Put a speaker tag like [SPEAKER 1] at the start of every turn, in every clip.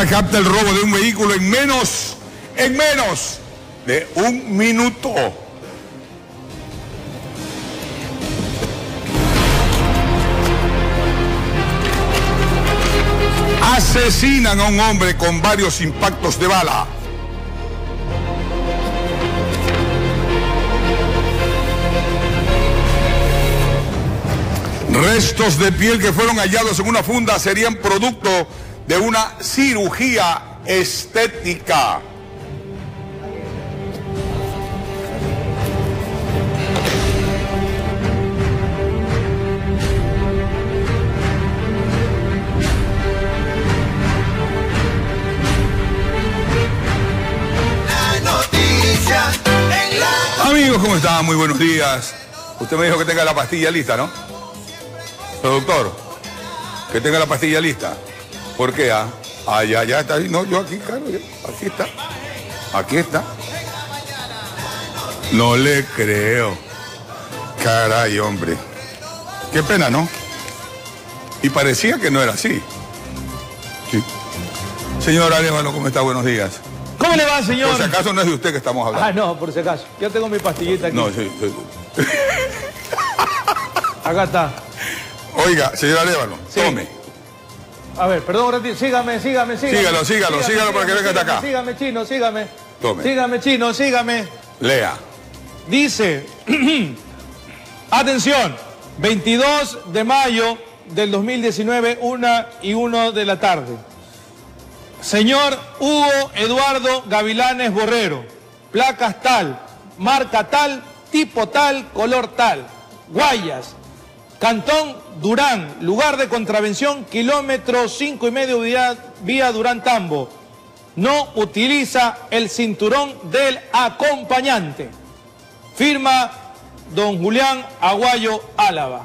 [SPEAKER 1] cámara capta el robo de un vehículo en menos de un minuto. Asesinan a un hombre con varios impactos de bala. Restos de piel que fueron hallados en una funda serían producto de una cirugía estética. Amigos, ¿cómo están? Muy buenos días. Usted me dijo que tenga la pastilla lista, ¿no? Productor, que tenga la pastilla lista. ¿Por qué? Ya está ahí. No, yo aquí, claro, aquí está. Aquí está. No le creo. Caray, hombre. Qué pena, ¿no? Y parecía que no era así. Sí. Señor Arevalo, ¿cómo está? Buenos días.
[SPEAKER 2] ¿Cómo le va, señor?
[SPEAKER 1] Por si acaso no es de usted que estamos hablando.
[SPEAKER 2] Ah, no, por si acaso. Yo tengo mi pastillita aquí.
[SPEAKER 1] No, sí.
[SPEAKER 2] Acá está.
[SPEAKER 1] Oiga, señor Arevalo, sí. Tome.
[SPEAKER 2] A ver, perdón un ratito. Sígame.
[SPEAKER 1] Sígalo para que venga hasta acá.
[SPEAKER 2] Sígame, chino, sígame.
[SPEAKER 1] Tome.
[SPEAKER 2] Sígame, chino, sígame.
[SPEAKER 1] Lea.
[SPEAKER 2] Dice, atención, 22 de mayo del 2019, 1:01 de la tarde. Señor Hugo Eduardo Gavilanes Borrero, placas tal, marca tal, tipo tal, color tal, Guayas, Cantón Durán, lugar de contravención, kilómetro 5,5 vía Durán Tambo. No utiliza el cinturón del acompañante. Firma don Julián Aguayo Álava.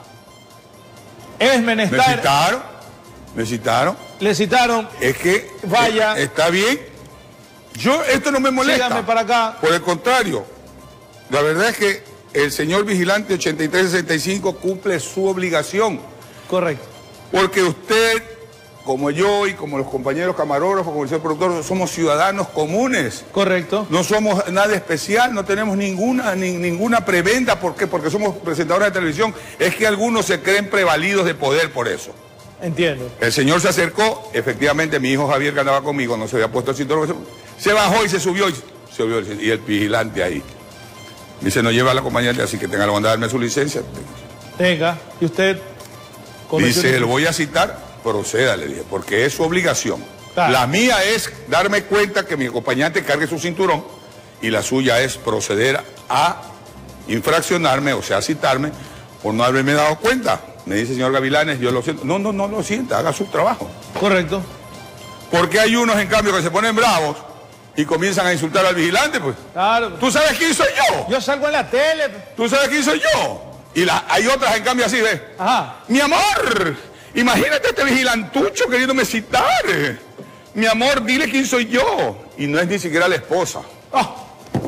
[SPEAKER 2] Es menester...
[SPEAKER 1] ¿Me citaron?
[SPEAKER 2] Le citaron.
[SPEAKER 1] Es que
[SPEAKER 2] vaya.
[SPEAKER 1] Está bien. Esto no me molesta.
[SPEAKER 2] Sígame para acá.
[SPEAKER 1] Por el contrario, la verdad es que el señor vigilante 8365 cumple su obligación.
[SPEAKER 2] Correcto.
[SPEAKER 1] Porque usted, como yo y como los compañeros camarógrafos, como el señor productor, somos ciudadanos comunes.
[SPEAKER 2] Correcto.
[SPEAKER 1] No somos nada especial, no tenemos ninguna prebenda. ¿Por qué? Porque somos presentadores de televisión. Es que algunos se creen prevalidos de poder por eso.
[SPEAKER 2] Entiendo.
[SPEAKER 1] El señor se acercó, efectivamente mi hijo Javier que andaba conmigo, no se había puesto el cinturón, se bajó y se subió y el vigilante ahí. Dice, no lleva a la acompañante, así que tenga la bondad de darme su licencia.
[SPEAKER 2] Tenga, y usted...
[SPEAKER 1] Dice, lo voy a citar, proceda, le dije, porque es su obligación.
[SPEAKER 2] Claro.
[SPEAKER 1] La mía es darme cuenta que mi acompañante cargue su cinturón y la suya es proceder a infraccionarme, o sea, citarme, por no haberme dado cuenta. Me dice, señor Gavilanes, yo lo siento. No lo sienta, haga su trabajo.
[SPEAKER 2] Correcto.
[SPEAKER 1] Porque hay unos, en cambio, que se ponen bravos y comienzan a insultar al vigilante, pues.
[SPEAKER 2] Claro.
[SPEAKER 1] ¿Tú sabes quién soy yo?
[SPEAKER 2] Yo salgo en la tele.
[SPEAKER 1] ¿Tú sabes quién soy yo? Y hay otras, en cambio, así, ¿ves?
[SPEAKER 2] Ajá.
[SPEAKER 1] Mi amor, imagínate este vigilantucho queriéndome citar. Mi amor, dile quién soy yo. Y no es ni siquiera la esposa.
[SPEAKER 2] Oh.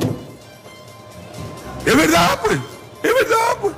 [SPEAKER 1] Es verdad, pues. Es verdad, pues.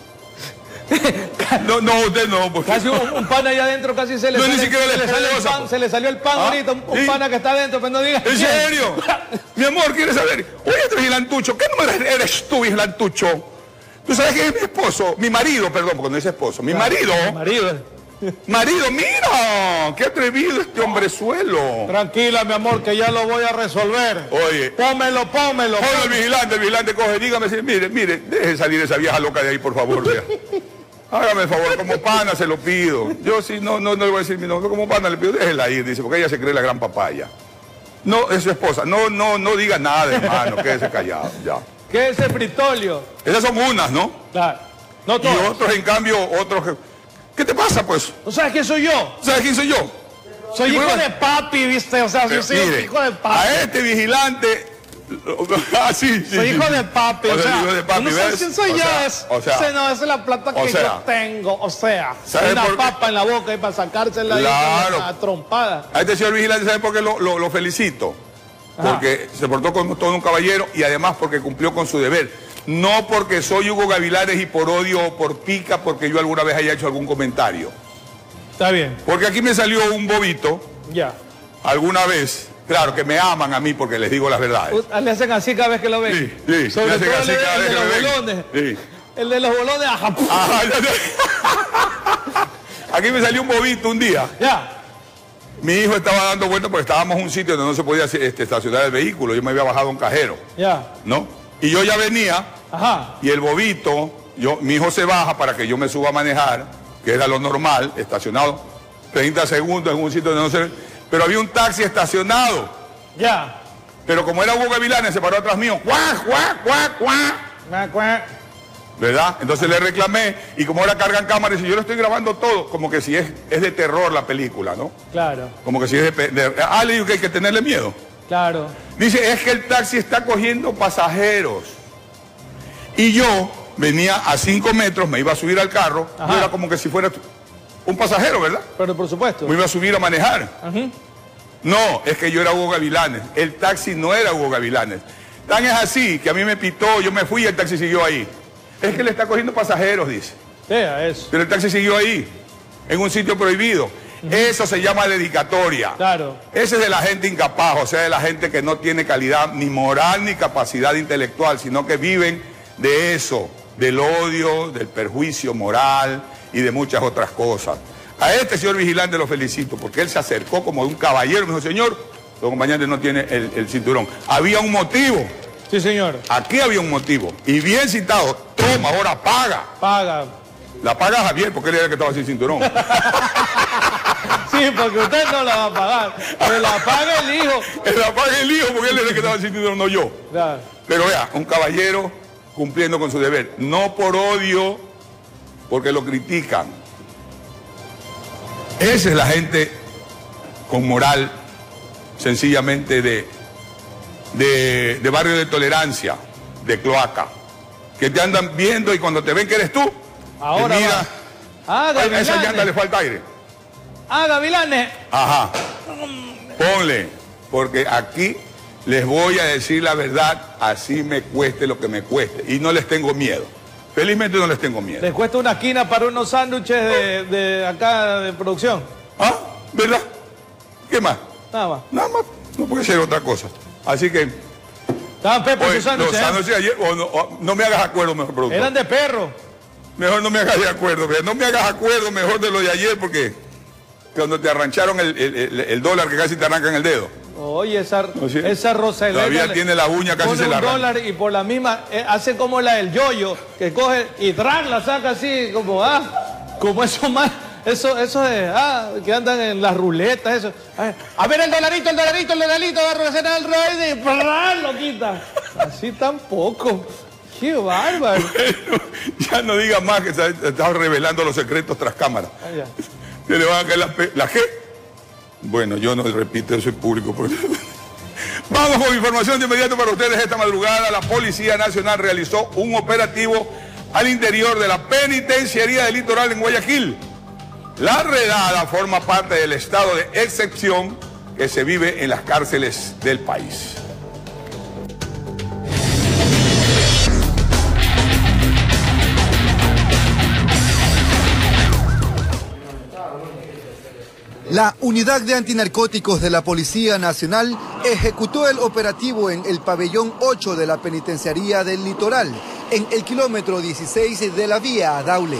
[SPEAKER 1] No, usted no, pues.
[SPEAKER 2] Casi un pan allá adentro, casi se le
[SPEAKER 1] no,
[SPEAKER 2] sale,
[SPEAKER 1] ni siquiera
[SPEAKER 2] se le sale el pan, se le salió el pan ahorita, un
[SPEAKER 1] ¿sí?
[SPEAKER 2] pana que está adentro, pero no digas.
[SPEAKER 1] ¿En serio? Mi amor, ¿quieres saber? Oye, este vigilantucho, ¿qué número eres tú, vigilantucho? ¿Tú sabes quién es mi esposo? Mi marido, perdón, porque no dice esposo. Mi marido. Marido, mira, qué atrevido este hombrezuelo.
[SPEAKER 2] Tranquila, mi amor, que ya lo voy a resolver.
[SPEAKER 1] Oye.
[SPEAKER 2] Pómelo.
[SPEAKER 1] Ponme el vigilante coge, dígame, mire, deje salir esa vieja loca de ahí, por favor, vea. Hágame el favor, como pana se lo pido. Yo sí, no le voy a decir mi nombre, como pana le pido, déjela ir, dice, porque ella se cree la gran papaya. No, es su esposa, no diga nada, hermano, quédese callado, ya.
[SPEAKER 2] Quédese fritolio.
[SPEAKER 1] Esas son unas, ¿no?
[SPEAKER 2] Claro. No todas.
[SPEAKER 1] Y otros, en cambio, ¿qué te pasa, pues?
[SPEAKER 2] ¿No sabes quién soy yo?
[SPEAKER 1] ¿Sabes quién soy yo?
[SPEAKER 2] Soy hijo de papi, ¿viste? O sea, soy hijo de papi.
[SPEAKER 1] A este vigilante... sí.
[SPEAKER 2] Soy hijo de papi, o sea,
[SPEAKER 1] hijo de papi,
[SPEAKER 2] no sé quién soy yo.
[SPEAKER 1] No,
[SPEAKER 2] esa es la plata que yo tengo, o sea, una papa en la boca y para sacársela
[SPEAKER 1] claro.
[SPEAKER 2] a trompada.
[SPEAKER 1] A este señor vigilante, ¿sabe por qué lo felicito? Porque se portó con todo un caballero y además porque cumplió con su deber. No porque soy Hugo Gavilanes y por odio o por pica porque yo alguna vez haya hecho algún comentario.
[SPEAKER 2] Está bien.
[SPEAKER 1] Porque aquí me salió un bobito.
[SPEAKER 2] Ya.
[SPEAKER 1] alguna vez, claro, que me aman a mí porque les digo las verdades.
[SPEAKER 2] Le hacen así cada vez que lo ven.
[SPEAKER 1] Sí, sí.
[SPEAKER 2] Sobre todo el de los bolones.
[SPEAKER 1] Sí.
[SPEAKER 2] El de los bolones. Ajá.
[SPEAKER 1] Aquí me salió un bobito un día.
[SPEAKER 2] Ya.
[SPEAKER 1] Mi hijo estaba dando vueltas porque estábamos en un sitio donde no se podía estacionar el vehículo. Yo me había bajado a un cajero.
[SPEAKER 2] Ya.
[SPEAKER 1] ¿No? Y yo ya venía.
[SPEAKER 2] Ajá.
[SPEAKER 1] Y el bobito, mi hijo se baja para que yo me suba a manejar, que era lo normal, estacionado 30 segundos en un sitio donde no se... Pero había un taxi estacionado.
[SPEAKER 2] Ya.
[SPEAKER 1] Pero como era Hugo Gavilanes, se paró atrás mío. ¡Cuac, cuac, cuac, cuac!
[SPEAKER 2] Cuac, cuac.
[SPEAKER 1] ¿Verdad? Entonces le reclamé, y como ahora cargan cámaras, y yo le estoy grabando todo, como que si es de terror la película, ¿no?
[SPEAKER 2] Claro.
[SPEAKER 1] Como que si es le digo que hay que tenerle miedo.
[SPEAKER 2] Claro.
[SPEAKER 1] Dice, es que el taxi está cogiendo pasajeros. Y yo venía a 5 metros, me iba a subir al carro, yo era como que si fuera un pasajero, ¿verdad?
[SPEAKER 2] Pero por supuesto.
[SPEAKER 1] Me iba a subir a manejar.
[SPEAKER 2] Ajá.
[SPEAKER 1] No, es que yo era Hugo Gavilanes. El taxi no era Hugo Gavilanes. Tan es así que a mí me pitó, yo me fui y el taxi siguió ahí. Es que le está cogiendo pasajeros, dice.
[SPEAKER 2] Eso.
[SPEAKER 1] Pero el taxi siguió ahí, en un sitio prohibido. Eso se llama dedicatoria.
[SPEAKER 2] Claro.
[SPEAKER 1] Ese es de la gente incapaz, o sea, de la gente que no tiene calidad ni moral ni capacidad intelectual, sino que viven de eso, del odio, del perjuicio moral y de muchas otras cosas. A este señor vigilante lo felicito, porque él se acercó como de un caballero, me dijo, señor, su acompañante no tiene el cinturón. Había un motivo.
[SPEAKER 2] Sí, señor.
[SPEAKER 1] Aquí había un motivo. Y bien citado, toma, ahora paga.
[SPEAKER 2] Paga.
[SPEAKER 1] La paga Javier, porque él era el que estaba sin cinturón.
[SPEAKER 2] Sí, porque usted no la va a pagar. Pero la paga el hijo.
[SPEAKER 1] La paga el hijo, porque él era el que estaba sin cinturón, no yo.
[SPEAKER 2] Claro.
[SPEAKER 1] Pero vea, un caballero cumpliendo con su deber. No por odio, porque lo critican. Esa es la gente con moral, sencillamente de barrio de tolerancia, de cloaca, que te andan viendo y cuando te ven que eres tú,
[SPEAKER 2] ahora
[SPEAKER 1] mira, a esa llanta le falta aire.
[SPEAKER 2] Gavilanes.
[SPEAKER 1] Ajá, ponle, porque aquí les voy a decir la verdad, así me cueste lo que me cueste, y no les tengo miedo. Felizmente no les tengo miedo.
[SPEAKER 2] Les cuesta una esquina para unos sándwiches de acá de producción.
[SPEAKER 1] ¿Ah? ¿Verdad? ¿Qué más?
[SPEAKER 2] Nada más.
[SPEAKER 1] Nada más, no puede ser otra cosa. Así que...
[SPEAKER 2] Estaban Pepe sus sándwiches.
[SPEAKER 1] Los sándwiches ayer, no me hagas acuerdo, mejor productor.
[SPEAKER 2] Eran de perro.
[SPEAKER 1] Mejor no me hagas de acuerdo, no me hagas acuerdo mejor de lo de ayer, porque cuando te arrancharon el dólar que casi te arrancan el dedo.
[SPEAKER 2] Oye, esa Rosalía
[SPEAKER 1] todavía tiene la uña, casi se la arranca.
[SPEAKER 2] $1 y por la misma, hace como la del yoyo, que coge y la saca así, como eso más, eso de, que andan en las ruletas, eso. A ver el dolarito, va a hacer el rey y lo quita. Así tampoco. ¡Qué bárbaro!
[SPEAKER 1] Bueno, ya no digas más que estás revelando los secretos tras cámara. Se le van a caer ¿la qué? Bueno, yo no repito, eso es público. Vamos con información de inmediato para ustedes. Esta madrugada la Policía Nacional realizó un operativo al interior de la Penitenciaría del Litoral en Guayaquil. La redada forma parte del estado de excepción que se vive en las cárceles del país.
[SPEAKER 3] La Unidad de Antinarcóticos de la Policía Nacional ejecutó el operativo en el pabellón 8 de la Penitenciaría del Litoral, en el kilómetro 16 de la vía a Daule.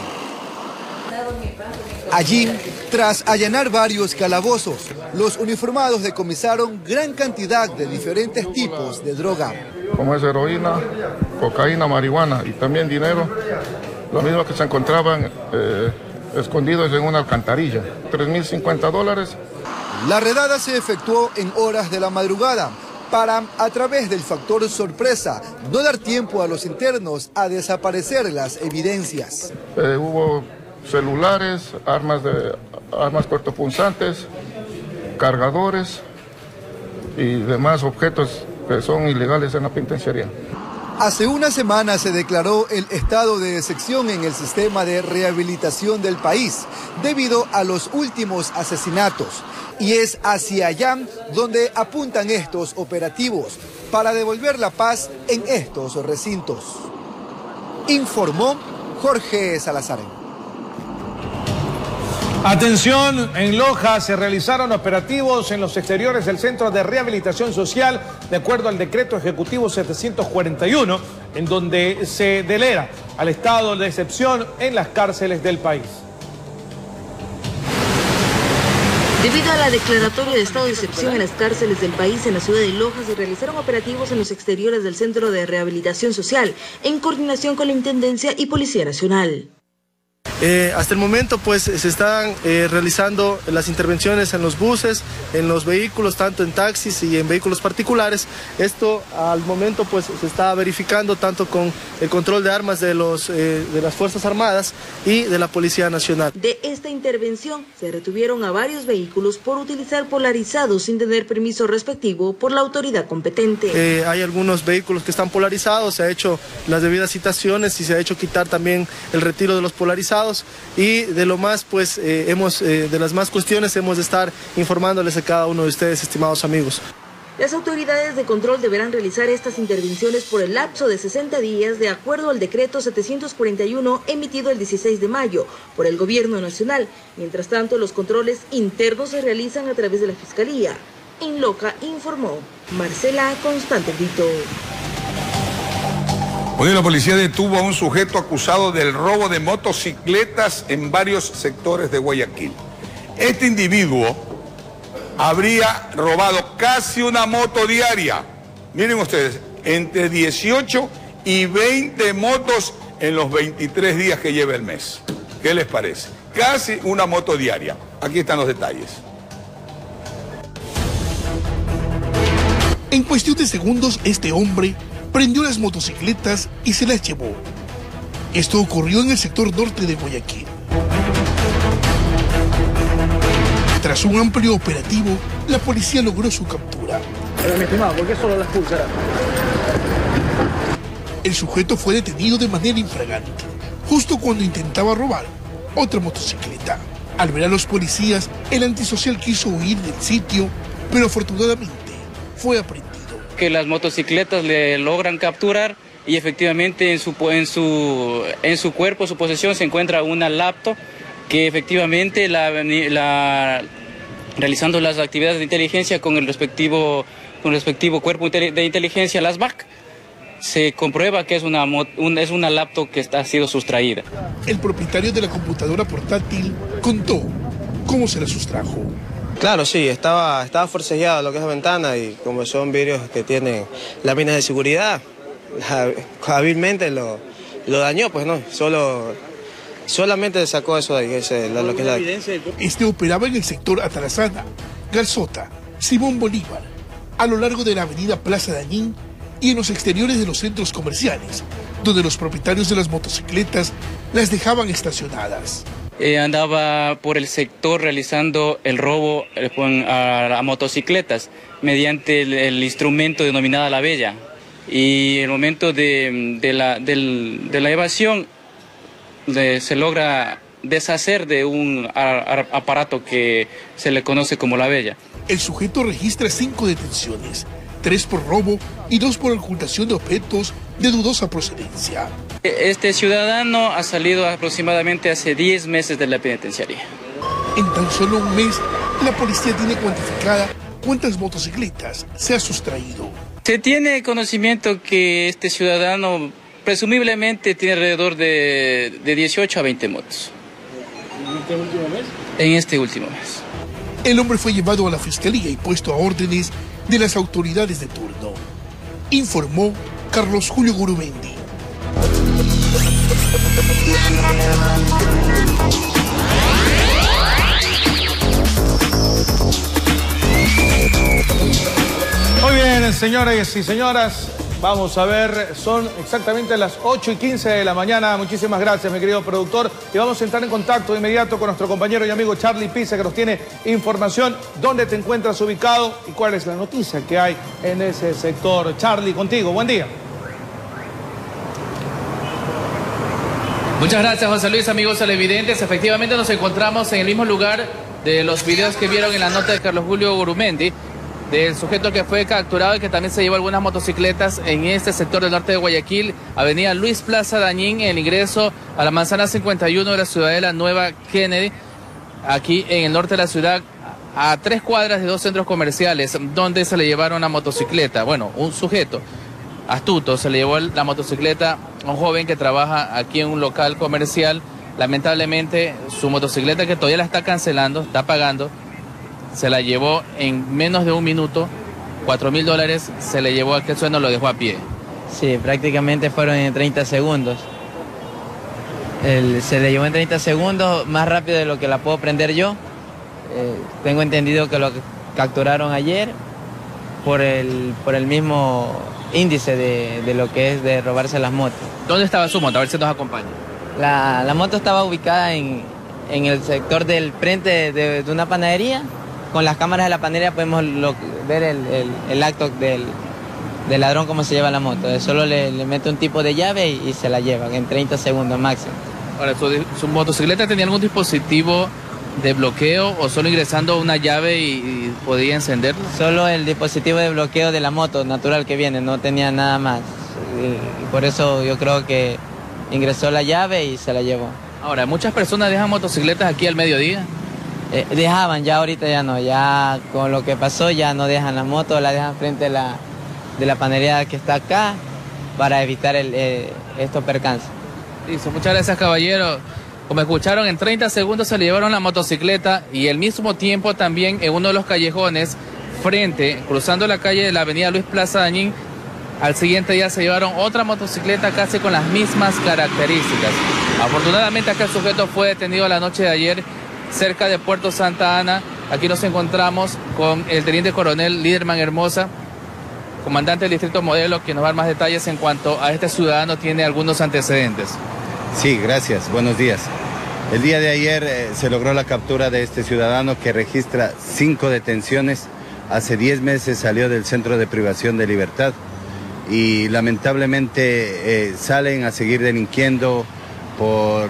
[SPEAKER 3] Allí, tras allanar varios calabozos, los uniformados decomisaron gran cantidad de diferentes tipos de droga.
[SPEAKER 4] Como es heroína, cocaína, marihuana y también dinero, lo mismo que se encontraban escondidos en una alcantarilla, $3.050.
[SPEAKER 3] La redada se efectuó en horas de la madrugada para, a través del factor sorpresa, no dar tiempo a los internos a desaparecer las evidencias.
[SPEAKER 4] Hubo celulares, armas cortopunzantes, cargadores y demás objetos que son ilegales en la penitenciaría.
[SPEAKER 3] Hace una semana se declaró el estado de excepción en el sistema de rehabilitación del país debido a los últimos asesinatos. Y es hacia allá donde apuntan estos operativos para devolver la paz en estos recintos. Informó Jorge Salazar.
[SPEAKER 2] Atención, en Loja se realizaron operativos en los exteriores del Centro de Rehabilitación Social, de acuerdo al decreto ejecutivo 741, en donde se delega al estado de excepción en las cárceles del país.
[SPEAKER 5] Debido a la declaratoria de estado de excepción en las cárceles del país, en la ciudad de Loja se realizaron operativos en los exteriores del Centro de Rehabilitación Social, en coordinación con la Intendencia y Policía Nacional.
[SPEAKER 6] Hasta el momento pues se están realizando las intervenciones en los buses, en los vehículos, tanto en taxis y en vehículos particulares. Esto al momento pues se está verificando tanto con el control de armas de las Fuerzas Armadas y de la Policía Nacional.
[SPEAKER 5] De esta intervención se retuvieron a varios vehículos por utilizar polarizados sin tener permiso respectivo por la autoridad competente.
[SPEAKER 6] Hay algunos vehículos que están polarizados, se ha hecho las debidas citaciones y se ha hecho quitar también el retiro de los polarizados. Y de lo más, pues, de las más cuestiones hemos de estar informándoles a cada uno de ustedes, estimados amigos.
[SPEAKER 5] Las autoridades de control deberán realizar estas intervenciones por el lapso de 60 días de acuerdo al decreto 741 emitido el 16 de mayo por el Gobierno Nacional. Mientras tanto, los controles internos se realizan a través de la Fiscalía. En Loja informó Marcela Constante Brito.
[SPEAKER 1] Hoy la policía detuvo a un sujeto acusado del robo de motocicletas en varios sectores de Guayaquil. Este individuo habría robado casi una moto diaria. Miren ustedes, entre 18 y 20 motos en los 23 días que lleva el mes. ¿Qué les parece? Casi una moto diaria. Aquí están los detalles.
[SPEAKER 7] En cuestión de segundos, este hombre prendió las motocicletas y se las llevó. Esto ocurrió en el sector norte de Guayaquil. Tras un amplio operativo, la policía logró su captura.
[SPEAKER 8] Pero mi estimado, ¿por qué solo las pulseras?
[SPEAKER 7] El sujeto fue detenido de manera infragante, justo cuando intentaba robar otra motocicleta. Al ver a los policías, el antisocial quiso huir del sitio, pero afortunadamente fue aprendido.
[SPEAKER 9] Que las motocicletas le logran capturar y efectivamente en su cuerpo, su posesión, se encuentra una laptop que efectivamente realizando las actividades de inteligencia con el respectivo cuerpo de inteligencia, las BAC, se comprueba que es una laptop que ha sido sustraída.
[SPEAKER 7] El propietario de la computadora portátil contó cómo se la sustrajo.
[SPEAKER 10] Claro, sí, estaba forcejeado lo que es la ventana y como son vidrios que tienen láminas de seguridad, hábilmente lo dañó, pues no, solamente sacó eso de ahí, lo que es la...
[SPEAKER 7] Este operaba en el sector Atarazana, Garzota, Simón Bolívar, a lo largo de la avenida Plaza Dañín y en los exteriores de los centros comerciales, donde los propietarios de las motocicletas las dejaban estacionadas.
[SPEAKER 9] Andaba por el sector realizando el robo a motocicletas mediante el instrumento denominado La Bella. Y en el momento de la evasión se logra deshacer de un aparato que se le conoce como La Bella.
[SPEAKER 7] El sujeto registra 5 detenciones, 3 por robo y 2 por ocultación de objetos de dudosa procedencia.
[SPEAKER 9] Este ciudadano ha salido aproximadamente hace 10 meses de la penitenciaría.
[SPEAKER 7] En tan solo un mes, la policía tiene cuantificada cuántas motocicletas se ha sustraído.
[SPEAKER 9] Se tiene conocimiento que este ciudadano presumiblemente tiene alrededor de 18 a 20 motos.
[SPEAKER 8] ¿En este último mes?
[SPEAKER 9] En este último mes.
[SPEAKER 7] El hombre fue llevado a la fiscalía y puesto a órdenes de las autoridades de turno. Informó Carlos Julio Gurumendi.
[SPEAKER 2] Muy bien, señores y señoras, vamos a ver, son exactamente las 8:15 de la mañana. Muchísimas gracias, mi querido productor. Y vamos a entrar en contacto de inmediato con nuestro compañero y amigo Charlie Pisa, que nos tiene información. ¿Dónde te encuentras ubicado y cuál es la noticia que hay en ese sector? Charlie, contigo, buen día.
[SPEAKER 11] Muchas gracias, José Luis. Amigos televidentes, efectivamente nos encontramos en el mismo lugar de los videos que vieron en la nota de Carlos Julio Gurumendi, del sujeto que fue capturado y que también se llevó algunas motocicletas en este sector del norte de Guayaquil, avenida Luis Plaza Dañín, en el ingreso a la manzana 51 de la Ciudadela Nueva Kennedy. aquí en el norte de la ciudad, a 3 cuadras de 2 centros comerciales, donde se le llevaron la motocicleta. Bueno, un sujeto astuto se le llevó la motocicleta a un joven que trabaja aquí en un local comercial. Lamentablemente, su motocicleta, que todavía la está cancelando, está pagando, se la llevó en menos de un minuto. $4.000 se le llevó a aquel sueno, lo dejó a pie.
[SPEAKER 12] Sí, prácticamente fueron en 30 segundos. Se le llevó en 30 segundos, más rápido de lo que la puedo prender yo. Tengo entendido que lo capturaron ayer por el mismo índice de lo que es de robarse las motos.
[SPEAKER 11] ¿Dónde estaba su moto? A ver si nos acompaña.
[SPEAKER 12] La moto estaba ubicada en el sector del frente de una panadería. Con las cámaras de la panadería podemos ver el acto del ladrón, cómo se lleva la moto. Solo le mete un tipo de llave y se la llevan en 30 segundos máximo.
[SPEAKER 11] Ahora, ¿su motocicleta tenía algún dispositivo de bloqueo o solo ingresando una llave y podía encenderlo?
[SPEAKER 12] Solo el dispositivo de bloqueo de la moto natural que viene, no tenía nada más. Y por eso yo creo que ingresó la llave y se la llevó.
[SPEAKER 11] Ahora, ¿muchas personas dejan motocicletas aquí al mediodía?
[SPEAKER 12] Dejaban, ya ahorita ya no, ya con lo que pasó ya no dejan la moto, la dejan frente de la panadería que está acá para evitar estos percances.
[SPEAKER 11] Listo, muchas gracias, caballero. Como escucharon, en 30 segundos se le llevaron la motocicleta y al mismo tiempo también en uno de los callejones, cruzando la calle de la avenida Luis Plaza Dañín, al siguiente día se llevaron otra motocicleta casi con las mismas características. Afortunadamente aquel sujeto fue detenido la noche de ayer cerca de Puerto Santa Ana. Aquí nos encontramos con el teniente coronel Liderman Hermosa, comandante del distrito modelo, que nos va a dar más detalles en cuanto a este ciudadano tiene algunos antecedentes.
[SPEAKER 13] Sí, gracias. Buenos días. El día de ayer se logró la captura de este ciudadano que registra 5 detenciones. Hace 10 meses salió del centro de privación de libertad y lamentablemente salen a seguir delinquiendo por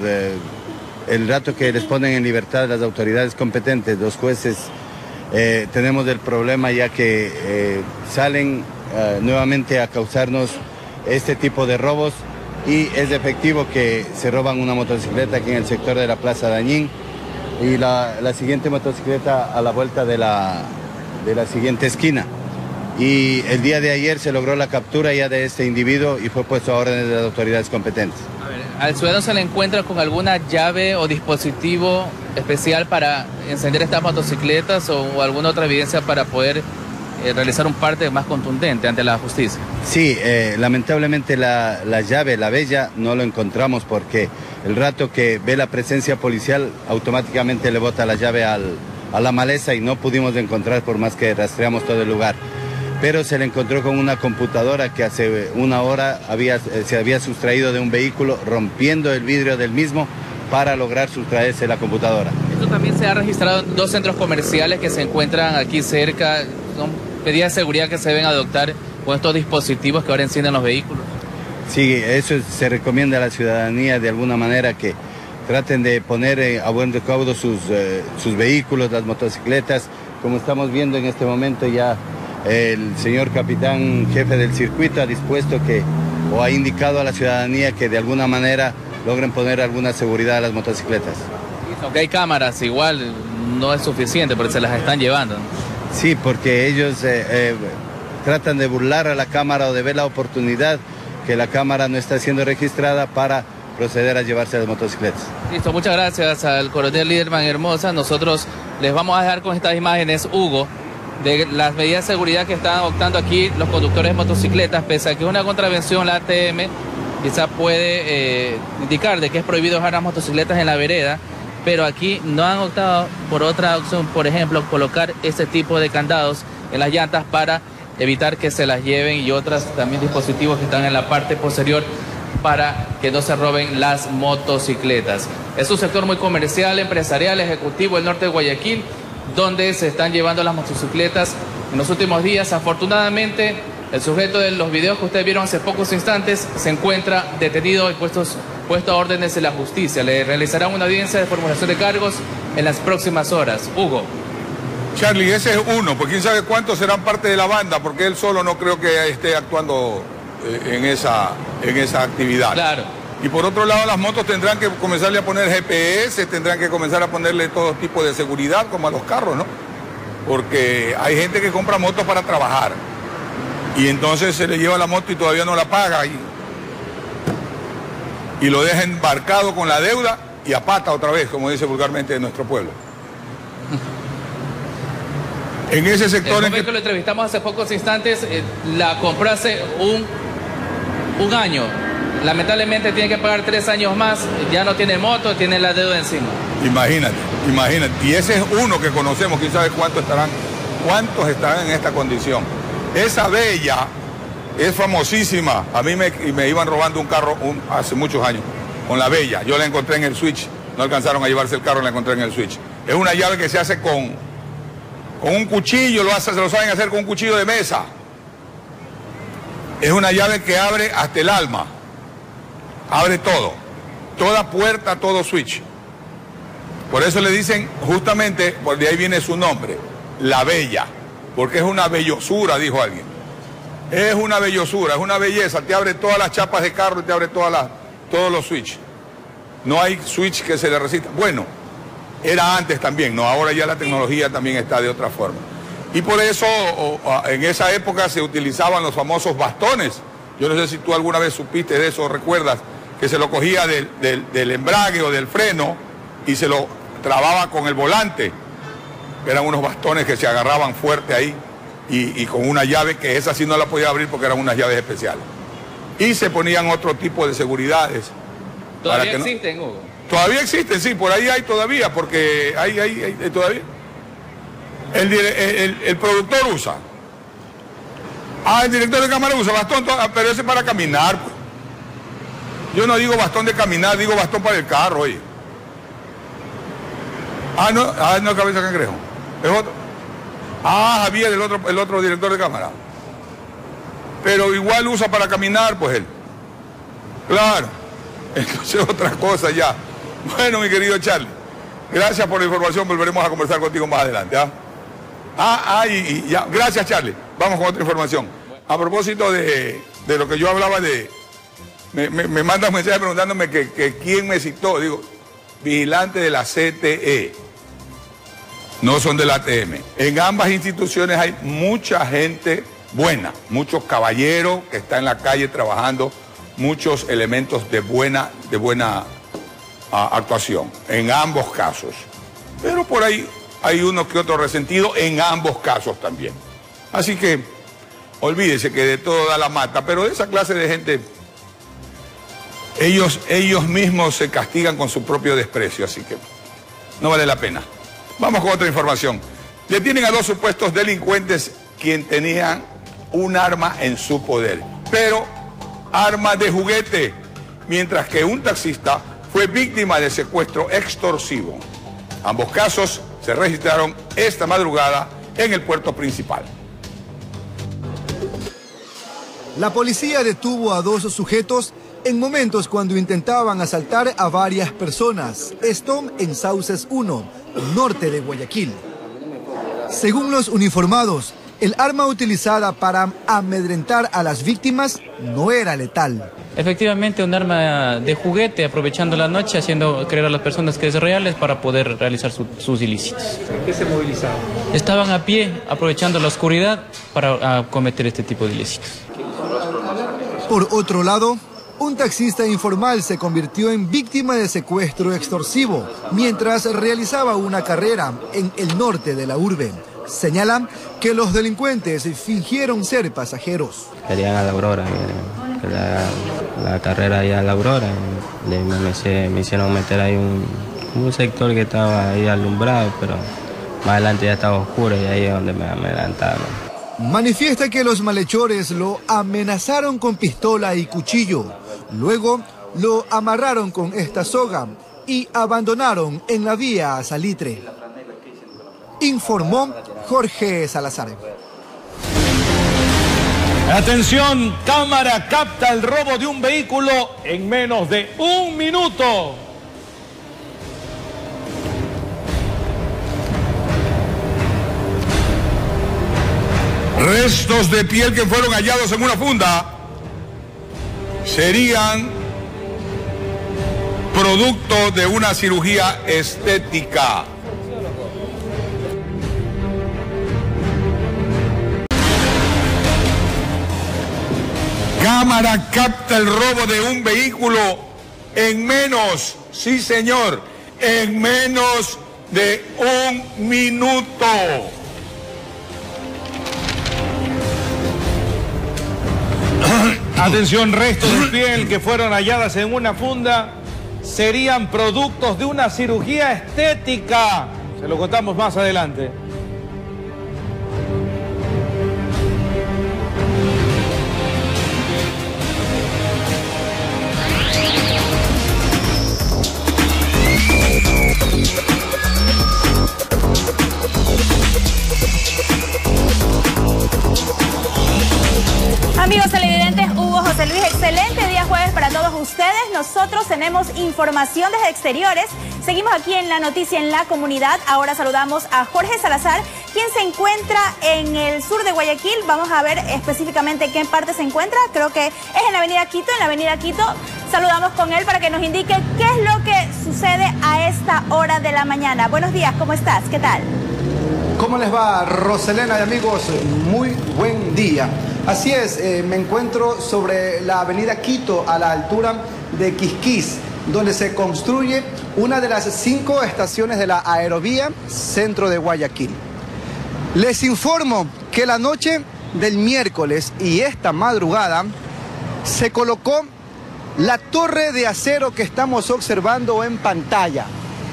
[SPEAKER 13] el rato que les ponen en libertad las autoridades competentes, los jueces. Tenemos el problema ya que salen nuevamente a causarnos este tipo de robos y es efectivo que se roban una motocicleta aquí en el sector de la Plaza Dañín y la siguiente motocicleta a la vuelta de la siguiente esquina. Y el día de ayer se logró la captura ya de este individuo y fue puesto a órdenes de las autoridades competentes.
[SPEAKER 11] A ver, ¿al ciudadano se le encuentra con alguna llave o dispositivo especial para encender estas motocicletas o alguna otra evidencia para poder realizar un parte más contundente ante la justicia?
[SPEAKER 13] Sí, lamentablemente la llave, la bella, no lo encontramos porque el rato que ve la presencia policial automáticamente le bota la llave a la maleza y no pudimos encontrar por más que rastreamos todo el lugar. Pero se le encontró con una computadora que hace una hora se había sustraído de un vehículo rompiendo el vidrio del mismo para lograr sustraerse la computadora.
[SPEAKER 11] Esto también se ha registrado en 2 centros comerciales que se encuentran aquí cerca. Son medidas de seguridad que se deben adoptar con estos dispositivos que ahora encienden los vehículos.
[SPEAKER 13] Sí, eso se recomienda a la ciudadanía de alguna manera que traten de poner a buen recaudo sus vehículos, las motocicletas. Como estamos viendo en este momento ya el señor capitán jefe del circuito ha dispuesto ha indicado a la ciudadanía que de alguna manera logren poner alguna seguridad a las motocicletas.
[SPEAKER 11] Aunque hay cámaras, igual no es suficiente porque se las están llevando, ¿no?
[SPEAKER 13] Sí, porque ellos tratan de burlar a la cámara o de ver la oportunidad que la cámara no está siendo registrada para proceder a llevarse las motocicletas.
[SPEAKER 11] Listo, muchas gracias al coronel Liderman Hermosa. Nosotros les vamos a dejar con estas imágenes, Hugo, de las medidas de seguridad que están adoptando aquí los conductores de motocicletas, pese a que es una contravención, la ATM quizá puede indicar de que es prohibido dejar las motocicletas en la vereda, pero aquí no han optado por otra opción, por ejemplo, colocar este tipo de candados en las llantas para evitar que se las lleven y otros también dispositivos que están en la parte posterior para que no se roben las motocicletas. Es un sector muy comercial, empresarial, ejecutivo del norte de Guayaquil, donde se están llevando las motocicletas en los últimos días. Afortunadamente, el sujeto de los videos que ustedes vieron hace pocos instantes se encuentra detenido y puesto a órdenes de la justicia. Le realizarán una audiencia de formulación de cargos en las próximas horas. Hugo.
[SPEAKER 1] Charlie, ese es uno, pues quién sabe cuántos serán parte de la banda, porque él solo no creo que esté actuando en esa actividad.
[SPEAKER 11] Claro.
[SPEAKER 1] Y por otro lado, las motos tendrán que comenzarle a poner GPS, tendrán que comenzar a ponerle todo tipo de seguridad, como a los carros, ¿no? Porque hay gente que compra motos para trabajar. Y entonces se le lleva la moto y todavía no la paga. Y lo deja embarcado con la deuda y a pata otra vez, como dice vulgarmente nuestro pueblo. En ese sector...
[SPEAKER 11] El joven que lo entrevistamos hace pocos instantes, la compró hace un año. Lamentablemente tiene que pagar 3 años más, ya no tiene moto, tiene la deuda encima.
[SPEAKER 1] Imagínate. Y ese es uno que conocemos, quién sabe cuántos estarán en esta condición. Esa Bella es famosísima. A mí me iban robando un carro hace muchos años con la Bella. Yo la encontré en el switch. No alcanzaron a llevarse el carro, la encontré en el switch. Es una llave que se hace con un cuchillo, se lo saben hacer con un cuchillo de mesa. Es una llave que abre hasta el alma. Abre todo. Toda puerta, todo switch. Por eso le dicen, justamente, por de ahí viene su nombre, la Bella. Porque es una bellosura, dijo alguien. Es una bellosura, es una belleza. Te abre todas las chapas de carro y te abre todos los switch. No hay switch que se le resista. Bueno, era antes también, ¿no? Ahora ya la tecnología también está de otra forma. Y por eso en esa época se utilizaban los famosos bastones. Yo no sé si tú alguna vez supiste de eso, recuerdas, que se lo cogía del embrague o del freno y se lo trababa con el volante. Eran unos bastones que se agarraban fuerte ahí y con una llave que esa sí no la podía abrir porque eran unas llaves especiales. Y se ponían otro tipo de seguridades.
[SPEAKER 11] ¿Todavía existen, Hugo?
[SPEAKER 1] Todavía existen, sí, por ahí hay todavía, porque hay todavía. El productor usa. El director de cámara usa bastón, pero ese es para caminar, pues. Yo no digo bastón de caminar, digo bastón para el carro, oye. No, cabeza de cangrejo. Es otro. Javier, el otro director de cámara. Pero igual usa para caminar, pues él. Claro. Entonces otra cosa ya. Bueno, mi querido Charlie, gracias por la información, volveremos a conversar contigo más adelante. Y ya. Gracias, Charlie. Vamos con otra información. A propósito de lo que yo hablaba me manda un mensaje preguntándome que quién me citó. Digo, vigilante de la CTE. No son del ATM. En ambas instituciones hay mucha gente buena, muchos caballeros que están en la calle trabajando, muchos elementos de buena actuación, en ambos casos. Pero por ahí hay uno que otro resentido en ambos casos también. Así que olvídese que de todo da la mata, pero de esa clase de gente, ellos mismos se castigan con su propio desprecio, así que no vale la pena. Vamos con otra información. Detienen a 2 supuestos delincuentes quien tenían un arma en su poder, pero arma de juguete, mientras que un taxista fue víctima de secuestro extorsivo. Ambos casos se registraron esta madrugada en el puerto principal.
[SPEAKER 3] La policía detuvo a 2 sujetos en momentos cuando intentaban asaltar a varias personas. Esto en Sauces 1, norte de Guayaquil. Según los uniformados, el arma utilizada para amedrentar a las víctimas no era letal.
[SPEAKER 9] Efectivamente, un arma de juguete, aprovechando la noche, haciendo creer a las personas que es reales para poder realizar sus ilícitos.
[SPEAKER 8] ¿En qué se movilizaban?
[SPEAKER 9] Estaban a pie, aprovechando la oscuridad para cometer este tipo de ilícitos.
[SPEAKER 3] Por otro lado, un taxista informal se convirtió en víctima de secuestro extorsivo mientras realizaba una carrera en el norte de la urbe. Señalan que los delincuentes fingieron ser pasajeros.
[SPEAKER 14] Querían a la Aurora, la carrera allá a la Aurora. Me hicieron meter ahí un sector que estaba ahí alumbrado, pero más adelante ya estaba oscuro y ahí es donde me adelantaron.
[SPEAKER 3] Manifiesta que los malhechores lo amenazaron con pistola y cuchillo. Luego lo amarraron con esta soga y abandonaron en la vía a Salitre. Informó Jorge Salazar.
[SPEAKER 2] Atención, cámara capta el robo de un vehículo en menos de 1 minuto.
[SPEAKER 1] Restos de piel que fueron hallados en una funda serían producto de una cirugía estética. Cámara capta el robo de un vehículo en menos, sí señor, en menos de 1 minuto.
[SPEAKER 2] Atención, restos de piel que fueron halladas en una funda serían productos de una cirugía estética. Se lo contamos más adelante.
[SPEAKER 15] Amigos televidentes, Hugo, José Luis, excelente día jueves para todos ustedes. Nosotros tenemos información desde exteriores. Seguimos aquí en La Noticia en la Comunidad. Ahora saludamos a Jorge Salazar, quien se encuentra en el sur de Guayaquil. Vamos a ver específicamente qué parte se encuentra. Creo que es en la avenida Quito. En la avenida Quito saludamos con él para que nos indique qué es lo que sucede a esta hora de la mañana. Buenos días, ¿cómo estás? ¿Qué tal?
[SPEAKER 16] ¿Cómo les va, Roselena y amigos? Muy buen día. Así es, me encuentro sobre la avenida Quito a la altura de Quisquís, donde se construye una de las 5 estaciones de la aerovía centro de Guayaquil. Les informo que la noche del miércoles y esta madrugada se colocó la torre de acero que estamos observando en pantalla.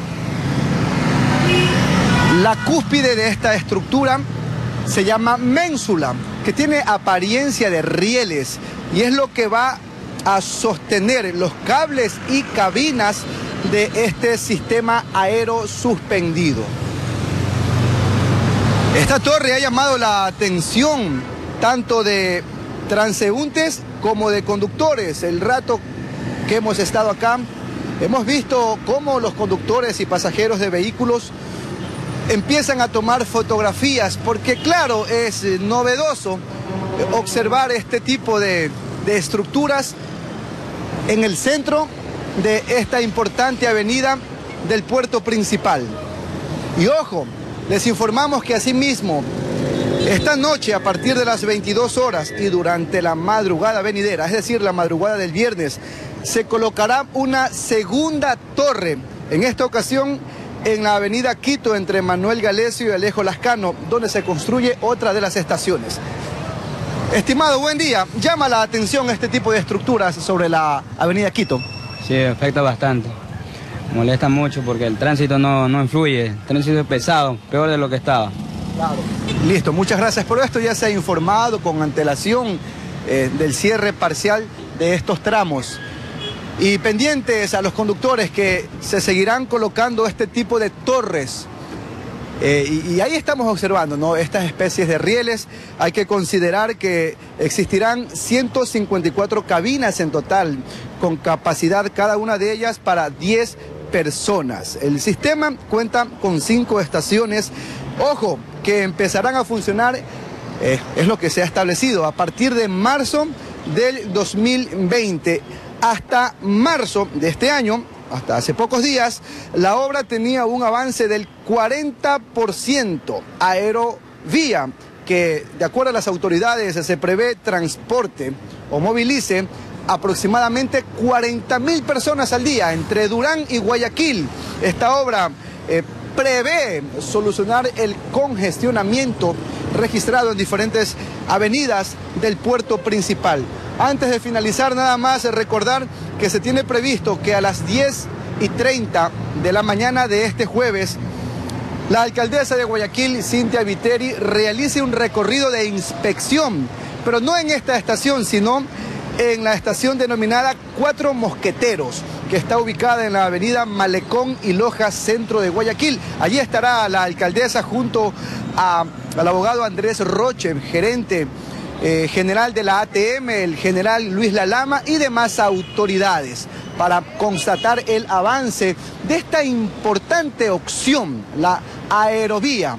[SPEAKER 16] La cúspide de esta estructura se llama ménsula, que tiene apariencia de rieles y es lo que va a sostener los cables y cabinas de este sistema aéreo suspendido. Esta torre ha llamado la atención tanto de transeúntes como de conductores. El rato que hemos estado acá, hemos visto cómo los conductores y pasajeros de vehículos empiezan a tomar fotografías, porque claro, es novedoso observar este tipo de estructuras en el centro de esta importante avenida del puerto principal. Y ojo, les informamos que asimismo, esta noche a partir de las 22 horas y durante la madrugada venidera, es decir, la madrugada del viernes, se colocará una segunda torre, en esta ocasión en la avenida Quito entre Manuel Galesio y Alejo Lascano, donde se construye otra de las estaciones. Estimado, buen día. ¿Llama la atención este tipo de estructuras sobre la avenida Quito?
[SPEAKER 17] Sí, afecta bastante. Molesta mucho porque el tránsito no influye. El tránsito es pesado, peor de lo que estaba.
[SPEAKER 16] Claro. Listo, muchas gracias por esto. Ya se ha informado con antelación del cierre parcial de estos tramos. Y pendientes a los conductores que se seguirán colocando este tipo de torres. Y ahí estamos observando, ¿no?, estas especies de rieles. Hay que considerar que existirán 154 cabinas en total, con capacidad cada una de ellas para 10 personas. El sistema cuenta con 5 estaciones. Ojo, que empezarán a funcionar, es lo que se ha establecido, a partir de marzo del 2020. Hasta marzo de este año, hasta hace pocos días, la obra tenía un avance del 40%. Aerovía, que de acuerdo a las autoridades se prevé transporte o movilice aproximadamente 40.000 personas al día entre Durán y Guayaquil. Esta obra prevé solucionar el congestionamiento registrado en diferentes avenidas del puerto principal. Antes de finalizar, nada más recordar que se tiene previsto que a las 10:30 de la mañana de este jueves, la alcaldesa de Guayaquil, Cintia Viteri, realice un recorrido de inspección, pero no en esta estación, sino en la estación denominada Cuatro Mosqueteros, que está ubicada en la avenida Malecón y Loja, centro de Guayaquil. Allí estará la alcaldesa junto al abogado Andrés Roche, gerente general de la ATM, el general Luis Lalama y demás autoridades, para constatar el avance de esta importante opción, la aerovía.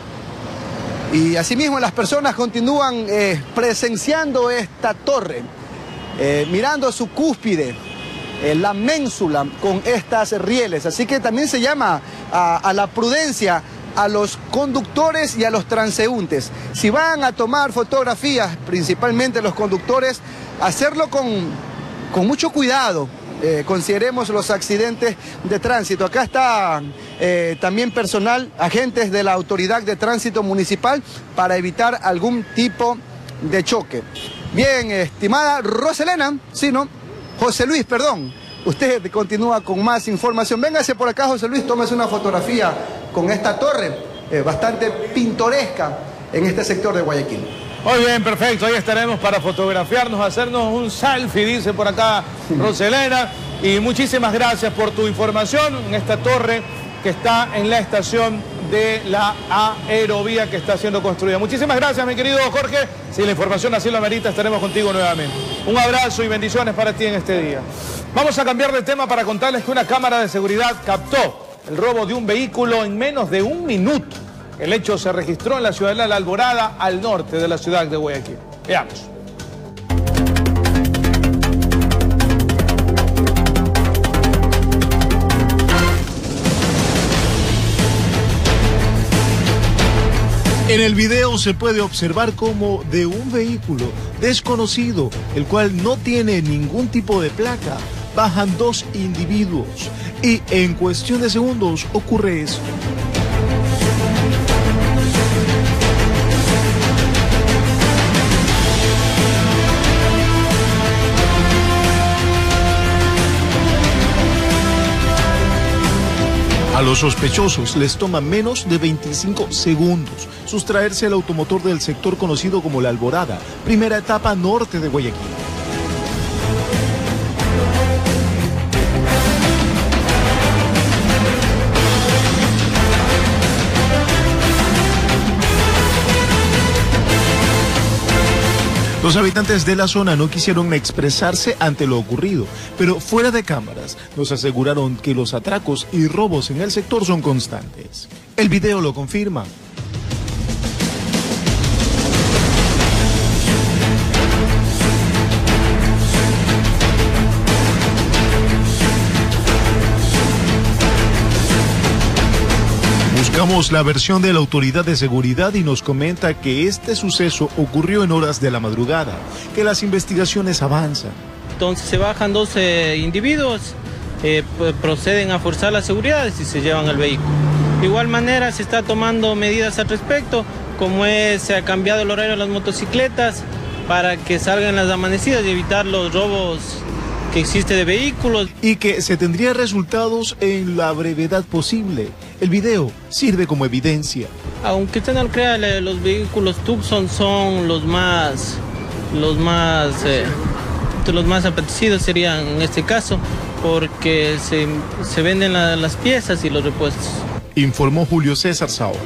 [SPEAKER 16] Y asimismo las personas continúan presenciando esta torre, mirando su cúspide, la ménsula con estas rieles. Así que también se llama a la prudencia a los conductores y a los transeúntes. Si van a tomar fotografías, principalmente los conductores, hacerlo con mucho cuidado. Consideremos los accidentes de tránsito. Acá está también personal, agentes de la Autoridad de Tránsito Municipal para evitar algún tipo de choque. Bien, estimada Roselena, sí, ¿no? José Luis, perdón. Usted continúa con más información. Véngase por acá, José Luis, tómese una fotografía con esta torre bastante pintoresca en este sector de Guayaquil.
[SPEAKER 2] Muy bien, perfecto. Ahí estaremos para fotografiarnos, hacernos un selfie, dice por acá Roselena. Y muchísimas gracias por tu información en esta torre que está en la estación de la aerovía que está siendo construida. Muchísimas gracias, mi querido Jorge. Si la información así lo amerita, estaremos contigo nuevamente. Un abrazo y bendiciones para ti en este día. Vamos a cambiar de tema para contarles que una cámara de seguridad captó el robo de un vehículo en menos de un minuto. El hecho se registró en la ciudad de La Alborada, al norte de la ciudad de Guayaquil. Veamos.
[SPEAKER 18] En el video se puede observar cómo de un vehículo desconocido, el cual no tiene ningún tipo de placa, bajan dos individuos y en cuestión de segundos ocurre eso. A los sospechosos les toma menos de 25 segundos sustraerse el automotor del sector conocido como La Alborada, primera etapa norte de Guayaquil. Los habitantes de la zona no quisieron expresarse ante lo ocurrido, pero fuera de cámaras nos aseguraron que los atracos y robos en el sector son constantes. El video lo confirma. Buscamos la versión de la autoridad de seguridad y nos comenta que este suceso ocurrió en horas de la madrugada, que las investigaciones avanzan.
[SPEAKER 19] Entonces se bajan 12 individuos, proceden a forzar las seguridades y se llevan el vehículo. De igual manera se está tomando medidas al respecto, como se ha cambiado el horario de las motocicletas para que salgan las amanecidas y evitar los robos que existe de vehículos.
[SPEAKER 18] Y que se tendría resultados en la brevedad posible. El video sirve como evidencia.
[SPEAKER 19] Aunque usted no lo crea, los vehículos Tucson son los más apetecidos serían en este caso, porque se venden las piezas y los repuestos.
[SPEAKER 18] Informó Julio César Saola.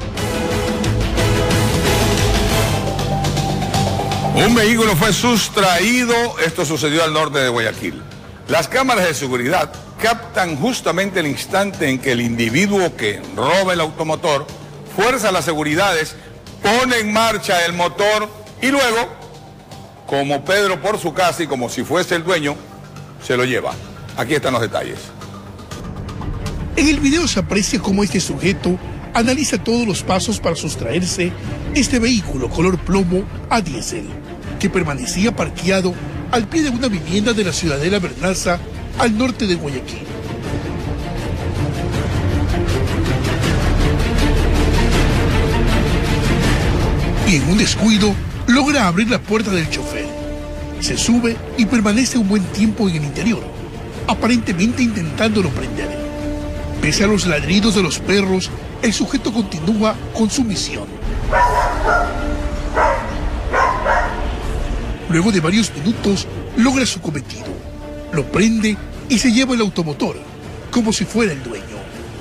[SPEAKER 1] Un vehículo fue sustraído, esto sucedió al norte de Guayaquil. Las cámaras de seguridad captan justamente el instante en que el individuo que roba el automotor fuerza las seguridades, pone en marcha el motor y luego, como Pedro por su casa y como si fuese el dueño, se lo lleva. Aquí están los detalles.
[SPEAKER 7] En el video se aprecia cómo este sujeto analiza todos los pasos para sustraerse este vehículo color plomo a diésel, que permanecía parqueado al pie de una vivienda de la Ciudadela Bernaza, al norte de Guayaquil. Y en un descuido logra abrir la puerta del chofer. Se sube y permanece un buen tiempo en el interior, aparentemente intentándolo prender. Pese a los ladridos de los perros, el sujeto continúa con su misión. Luego de varios minutos, logra su cometido. Lo prende y se lleva el automotor, como si fuera el dueño.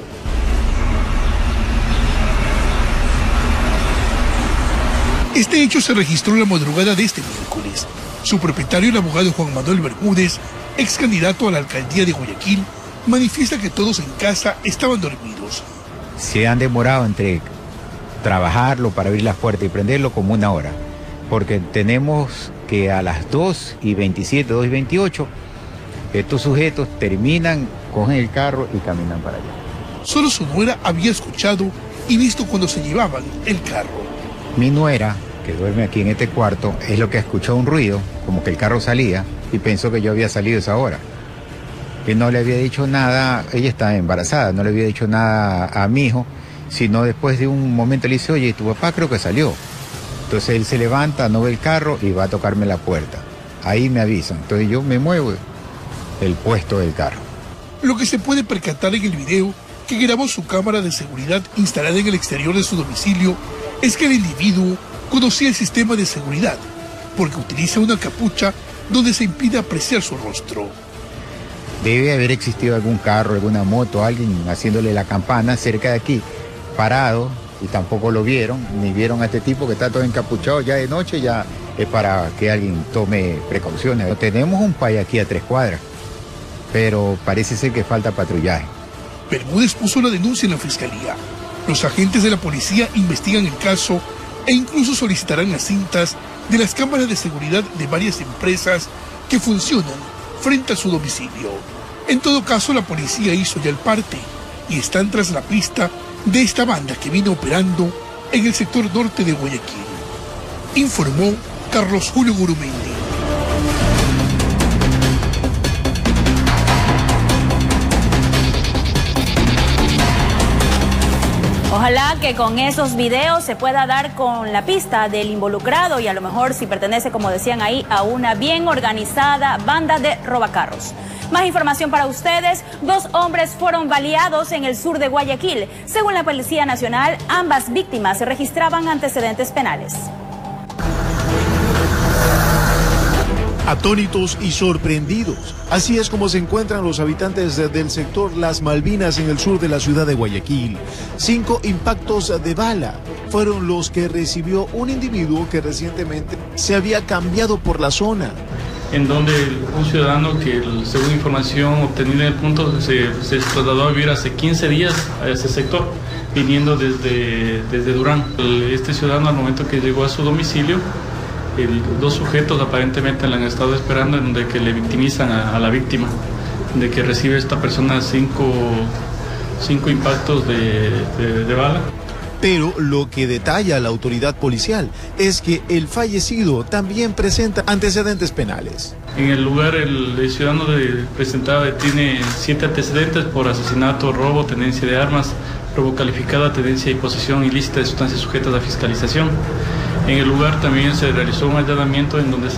[SPEAKER 7] Este hecho se registró en la madrugada de este miércoles. Su propietario, el abogado Juan Manuel Bermúdez, ex candidato a la alcaldía de Guayaquil, manifiesta que todos en casa estaban dormidos.
[SPEAKER 20] Se han demorado entre trabajarlo para abrir la puerta y prenderlo como 1 hora, porque tenemos que a las 2:27, 2:28 Estos sujetos terminan, cogen el carro y caminan para allá.
[SPEAKER 7] Solo su nuera había escuchado y visto cuando se llevaban el carro.
[SPEAKER 20] Mi nuera, que duerme aquí en este cuarto, es lo que escuchó un ruido, como que el carro salía, y pensó que yo había salido esa hora. Que no le había dicho nada, ella está embarazada, no le había dicho nada a mi hijo, sino después de un momento le dice, oye, tu papá creo que salió. Entonces él se levanta, no ve el carro y va a tocarme la puerta. Ahí me avisan, entonces yo me muevo del puesto del carro.
[SPEAKER 7] Lo que se puede percatar en el video que grabó su cámara de seguridad instalada en el exterior de su domicilio es que el individuo conocía el sistema de seguridad porque utiliza una capucha donde se impide apreciar su rostro.
[SPEAKER 20] Debe haber existido algún carro, alguna moto, alguien haciéndole la campana cerca de aquí, parado, y tampoco lo vieron, ni vieron a este tipo que está todo encapuchado ya de noche, ya es para que alguien tome precauciones. Tenemos un PAI aquí a 3 cuadras, pero parece ser que falta patrullaje.
[SPEAKER 7] Bermúdez puso la denuncia en la fiscalía. Los agentes de la policía investigan el caso e incluso solicitarán las cintas de las cámaras de seguridad de varias empresas que funcionan frente a su domicilio. En todo caso, la policía hizo ya el parte y están tras la pista de esta banda que viene operando en el sector norte de Guayaquil. Informó Carlos Julio Gurumendi.
[SPEAKER 15] Ojalá que con esos videos se pueda dar con la pista del involucrado y a lo mejor si pertenece, como decían ahí, a una bien organizada banda de robacarros. Más información para ustedes. 2 hombres fueron baleados en el sur de Guayaquil. Según la Policía Nacional, ambas víctimas registraban antecedentes penales.
[SPEAKER 18] Atónitos y sorprendidos. Así es como se encuentran los habitantes del sector Las Malvinas en el sur de la ciudad de Guayaquil. 5 impactos de bala fueron los que recibió un individuo que recientemente se había cambiado por la zona.
[SPEAKER 21] En donde un ciudadano que, según información obtenida en el punto, se trasladó a vivir hace 15 días a ese sector, viniendo desde Durán. Este ciudadano, al momento que llegó a su domicilio, 2 sujetos aparentemente la han estado esperando, en donde que le victimizan a la víctima, de que recibe esta persona 5 impactos de bala.
[SPEAKER 18] Pero lo que detalla la autoridad policial es que el fallecido también presenta antecedentes penales.
[SPEAKER 21] En el lugar, el ciudadano tiene 7 antecedentes por asesinato, robo, tenencia de armas, robo calificada, tenencia y posesión ilícita de sustancias sujetas a fiscalización. En el lugar también se realizó un allanamiento en donde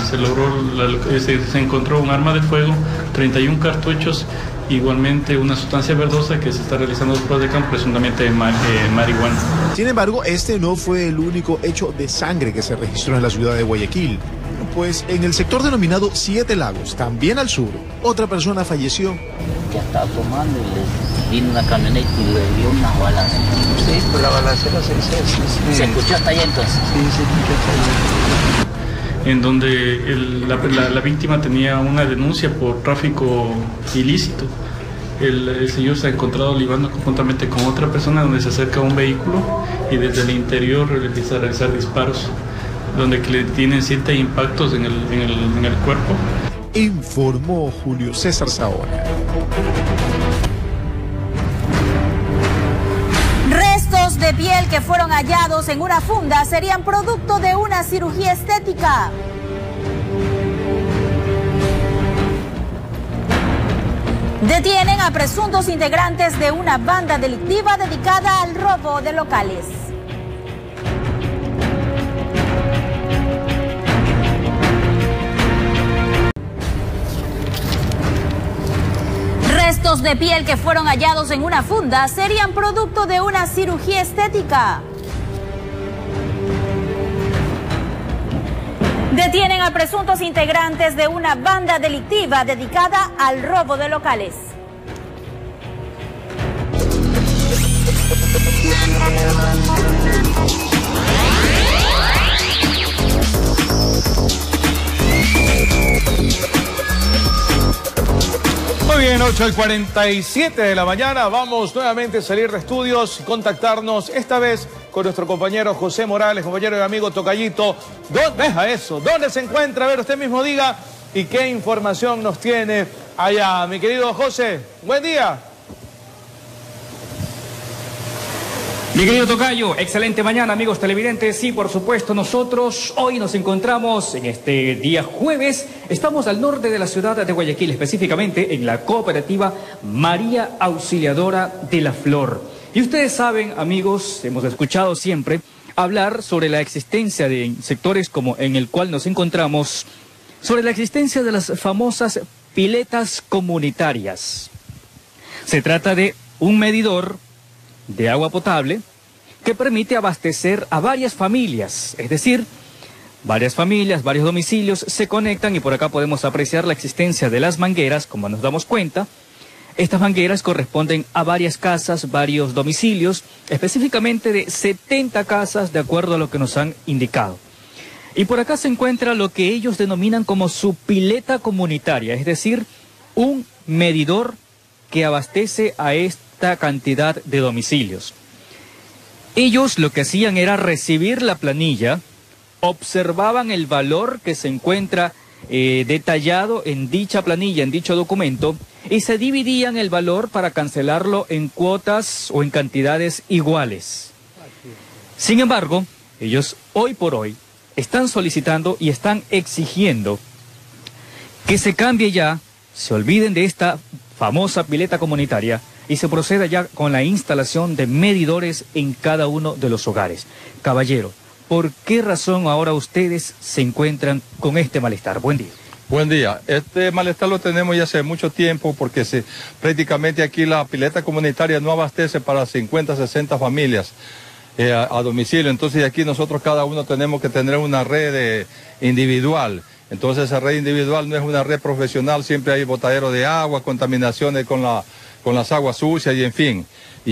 [SPEAKER 21] se encontró un arma de fuego, 31 cartuchos, igualmente una sustancia verdosa que se está realizando pruebas de campo, presuntamente marihuana.
[SPEAKER 18] Sin embargo, este no fue el único hecho de sangre que se registró en la ciudad de Guayaquil. Pues en el sector denominado 7 Lagos, también al sur, otra persona falleció.
[SPEAKER 22] Que estaba tomando y le vino una camioneta y le dio unas balas. Sí, pero la balacera se escuchó hasta allá entonces. Sí, se escuchó hasta allá.
[SPEAKER 21] En donde la víctima tenía una denuncia por tráfico ilícito. El señor se ha encontrado libando conjuntamente con otra persona, donde se acerca a un vehículo y desde el interior empieza a realizar disparos, donde le tienen 7 impactos en el cuerpo.
[SPEAKER 18] Informó Julio César Saona.
[SPEAKER 15] Restos de piel que fueron hallados en una funda serían producto de una cirugía estética. Detienen a presuntos integrantes de una banda delictiva dedicada al robo de locales. Restos de piel que fueron hallados en una funda serían producto de una cirugía estética. Detienen a presuntos integrantes de una banda delictiva dedicada al robo de locales.
[SPEAKER 2] Muy bien, 8:47 de la mañana. Vamos nuevamente a salir de estudios y contactarnos esta vez con nuestro compañero José Morales, compañero y amigo Tocayito. ¿Dónde se encuentra? A ver, usted mismo diga y qué información nos tiene Allá, mi querido José, buen día.
[SPEAKER 4] Mi querido tocayo, excelente mañana, amigos televidentes. Sí, por supuesto, nosotros hoy nos encontramos en este día jueves. Estamos al norte de la ciudad de Guayaquil, específicamente en la cooperativa María Auxiliadora de la Flor. Y ustedes saben, amigos, hemos escuchado siempre hablar sobre la existencia de sectores como en el cual nos encontramos, sobre la existencia de las famosas piletas comunitarias. Se trata de un medidor de agua potable que permite abastecer a varias familias, es decir, varias familias, varios domicilios se conectan y por acá podemos apreciar la existencia de las mangueras, como nos damos cuenta. Estas mangueras corresponden a varias casas, varios domicilios, específicamente de 70 casas de acuerdo a lo que nos han indicado. Y por acá se encuentra lo que ellos denominan como su pileta comunitaria, es decir, un medidor que abastece a esta cantidad de domicilios. Ellos lo que hacían era recibir la planilla, observaban el valor que se encuentra detallado en dicha planilla, en dicho documento, y se dividían el valor para cancelarlo en cuotas o en cantidades iguales. Sin embargo, ellos hoy por hoy están solicitando y están exigiendo que se cambie ya, se olviden de esta famosa pileta comunitaria y se proceda ya con la instalación de medidores en cada uno de los hogares. Caballero, ¿por qué razón ahora ustedes se encuentran con este malestar? Buen día.
[SPEAKER 6] Buen día. Este malestar lo tenemos ya hace mucho tiempo porque prácticamente aquí la pileta comunitaria no abastece para 50, 60 familias a domicilio. Entonces aquí nosotros cada uno tenemos que tener una red individual. Entonces esa red individual no es una red profesional, siempre hay botadero de agua, contaminaciones con las aguas sucias y en fin.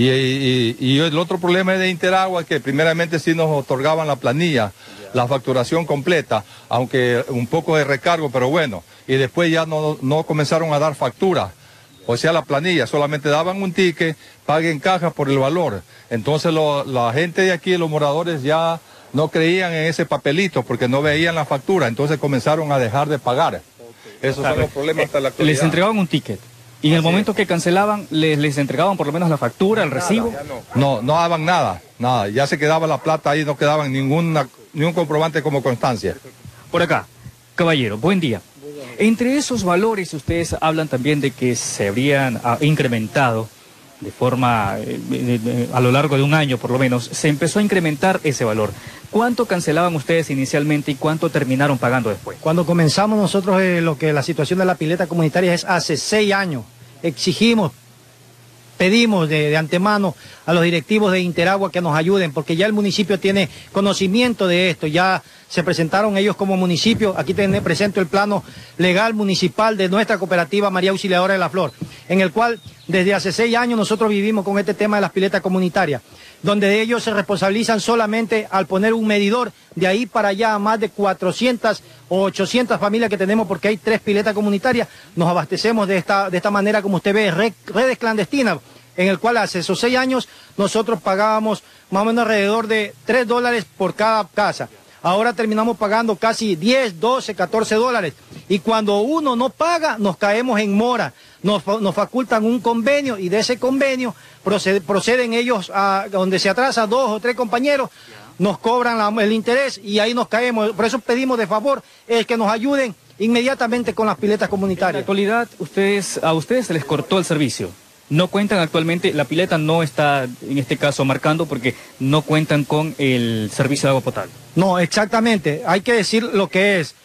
[SPEAKER 6] Y el otro problema es de Interagua, que primeramente sí nos otorgaban la planilla, la facturación completa, aunque un poco de recargo, pero bueno. Y después ya no comenzaron a dar factura, o sea la planilla, solamente daban un ticket, paguen caja por el valor. Entonces la gente de aquí, los moradores ya no creían en ese papelito porque no veían la factura, entonces comenzaron a dejar de pagar. Esos son los problemas hasta la actualidad.
[SPEAKER 4] Les entregaban un ticket. Y en el momento que cancelaban, les entregaban por lo menos la factura, el recibo.
[SPEAKER 6] No daban nada, ya se quedaba la plata ahí, no quedaban ningún comprobante como constancia.
[SPEAKER 4] Por acá, caballero, buen día. Entre esos valores ustedes hablan también de que se habrían incrementado de forma, a lo largo de un año por lo menos, se empezó a incrementar ese valor. ¿Cuánto cancelaban ustedes inicialmente y cuánto terminaron pagando después?
[SPEAKER 23] Cuando comenzamos nosotros lo que la situación de la pileta comunitaria es hace 6 años. Exigimos, pedimos de antemano a los directivos de Interagua que nos ayuden, porque ya el municipio tiene conocimiento de esto, ya se presentaron ellos como municipio. Aquí presento el plano legal municipal de nuestra cooperativa María Auxiliadora de la Flor, en el cual desde hace 6 años nosotros vivimos con este tema de las piletas comunitarias, donde ellos se responsabilizan solamente al poner un medidor de ahí para allá a más de 400 o 800 familias que tenemos, porque hay 3 piletas comunitarias. Nos abastecemos de esta manera, como usted ve, redes clandestinas, en el cual hace esos 6 años nosotros pagábamos más o menos alrededor de $3 por cada casa. Ahora terminamos pagando casi 10, 12, 14 dólares. Y cuando uno no paga, nos caemos en mora. Nos facultan un convenio y de ese convenio proceden ellos a donde se atrasa 2 o 3 compañeros, nos cobran el interés y ahí nos caemos. Por eso pedimos de favor que nos ayuden inmediatamente con las piletas comunitarias.
[SPEAKER 4] En la actualidad, a ustedes se les cortó el servicio. No cuentan actualmente, la pileta no está en este caso marcando porque no cuentan con el servicio de agua potable.
[SPEAKER 23] No, exactamente, hay que decir lo que es,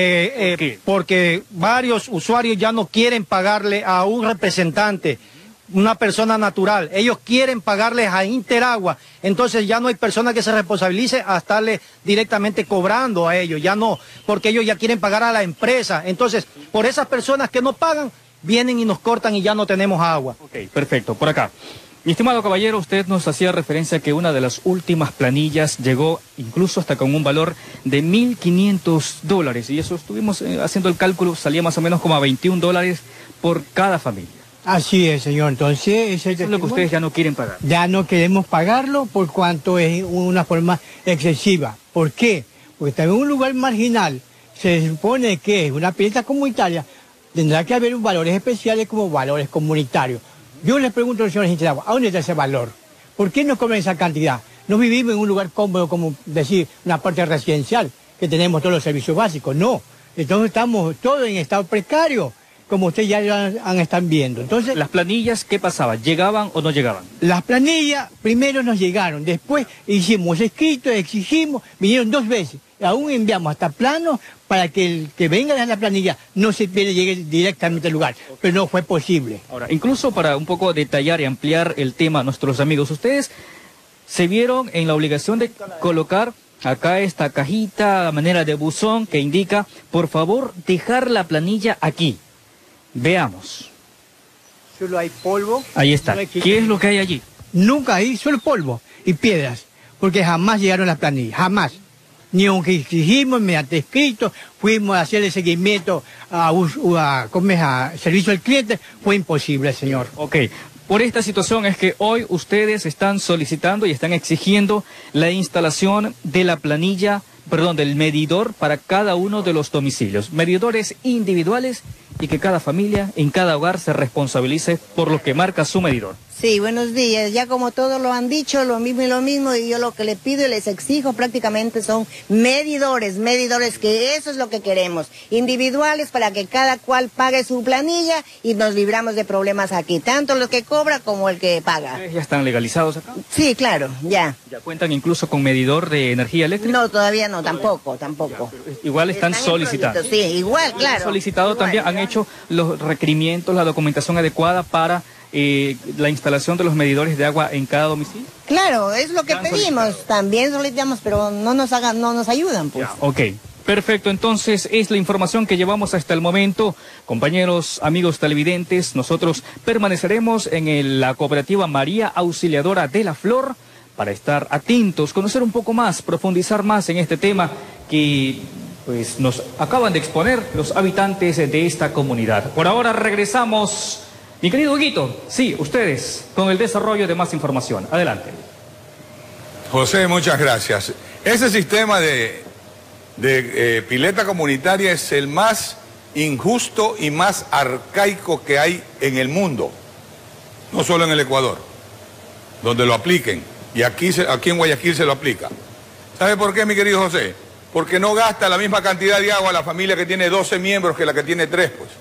[SPEAKER 23] porque varios usuarios ya no quieren pagarle a un representante, una persona natural, ellos quieren pagarles a Interagua, entonces ya no hay persona que se responsabilice a estarle directamente cobrando a ellos, ya no, porque ellos ya quieren pagar a la empresa, entonces por esas personas que no pagan, vienen y nos cortan y ya no tenemos agua.
[SPEAKER 4] Ok, perfecto. Por acá. Mi estimado caballero, usted nos hacía referencia a que una de las últimas planillas llegó incluso hasta con un valor de $1.500. Y eso estuvimos haciendo el cálculo, salía más o menos como a $21 por cada familia.
[SPEAKER 24] Así es, señor. Entonces,
[SPEAKER 4] eso es lo que ustedes ya no quieren pagar.
[SPEAKER 24] Ya no queremos pagarlo por cuanto es una forma excesiva. ¿Por qué? Porque también un lugar marginal se supone que es una pileta comunitaria. Tendrá que haber valores especiales como valores comunitarios. Yo les pregunto a los señores Interagua, ¿a dónde está ese valor? ¿Por qué no cobran esa cantidad? No vivimos en un lugar cómodo como decir una parte residencial, que tenemos todos los servicios básicos, no. Entonces estamos todos en estado precario, como ustedes ya están viendo. Entonces,
[SPEAKER 4] ¿las planillas qué pasaba? ¿Llegaban o no llegaban?
[SPEAKER 24] Las planillas primero nos llegaron, después hicimos escritos, exigimos, vinieron 2 veces. Aún enviamos hasta planos para que el que venga a la planilla no se llegue directamente al lugar, pero no fue posible.
[SPEAKER 4] Ahora, incluso para un poco detallar y ampliar el tema a nuestros amigos, ustedes se vieron en la obligación de colocar acá esta cajita a manera de buzón que indica, por favor, dejar la planilla aquí. Veamos.
[SPEAKER 24] Solo hay polvo.
[SPEAKER 4] Ahí está. ¿Qué es lo que hay allí?
[SPEAKER 24] Nunca hay, solo polvo y piedras, porque jamás llegaron las planillas, jamás. Ni aunque exigimos mediante escrito, fuimos a hacerle seguimiento a servicio al cliente, fue imposible, señor.
[SPEAKER 4] Ok. Por esta situación es que hoy ustedes están solicitando y están exigiendo la instalación de la planilla, del medidor para cada uno de los domicilios. Medidores individuales y que cada familia, en cada hogar, se responsabilice por lo que marca su medidor.
[SPEAKER 5] Sí, buenos días. Ya como todos lo han dicho, lo mismo, y yo lo que le pido y les exijo prácticamente son medidores, que eso es lo que queremos. Individuales para que cada cual pague su planilla y nos libramos de problemas aquí, tanto los que cobra como el que paga.
[SPEAKER 4] ¿Ya están legalizados acá?
[SPEAKER 5] Sí, claro, ya.
[SPEAKER 4] ¿Ya cuentan incluso con medidor de energía eléctrica?
[SPEAKER 5] No, todavía no, tampoco.
[SPEAKER 4] Igual están solicitando.
[SPEAKER 5] Sí, igual, claro.
[SPEAKER 4] Han solicitado igual, también, han hecho los requerimientos, la documentación adecuada para la instalación de los medidores de agua en cada domicilio.
[SPEAKER 5] Claro, es lo que pedimos, también solicitamos, pero no nos ayudan, pues.
[SPEAKER 4] Ya, ok. Perfecto, entonces es la información que llevamos hasta el momento. Compañeros, amigos televidentes, nosotros permaneceremos en la cooperativa María Auxiliadora de la Flor para estar atentos, conocer un poco más, profundizar más en este tema que pues nos acaban de exponer los habitantes de esta comunidad. Por ahora regresamos. Mi querido Huguito, sí, ustedes, con el desarrollo de más información. Adelante.
[SPEAKER 1] José, muchas gracias. Ese sistema de pileta comunitaria es el más injusto y más arcaico que hay en el mundo. No solo en el Ecuador, donde lo apliquen. Y aquí en Guayaquil se lo aplica. ¿Sabe por qué, mi querido José? Porque no gasta la misma cantidad de agua la familia que tiene 12 miembros que la que tiene 3, pues.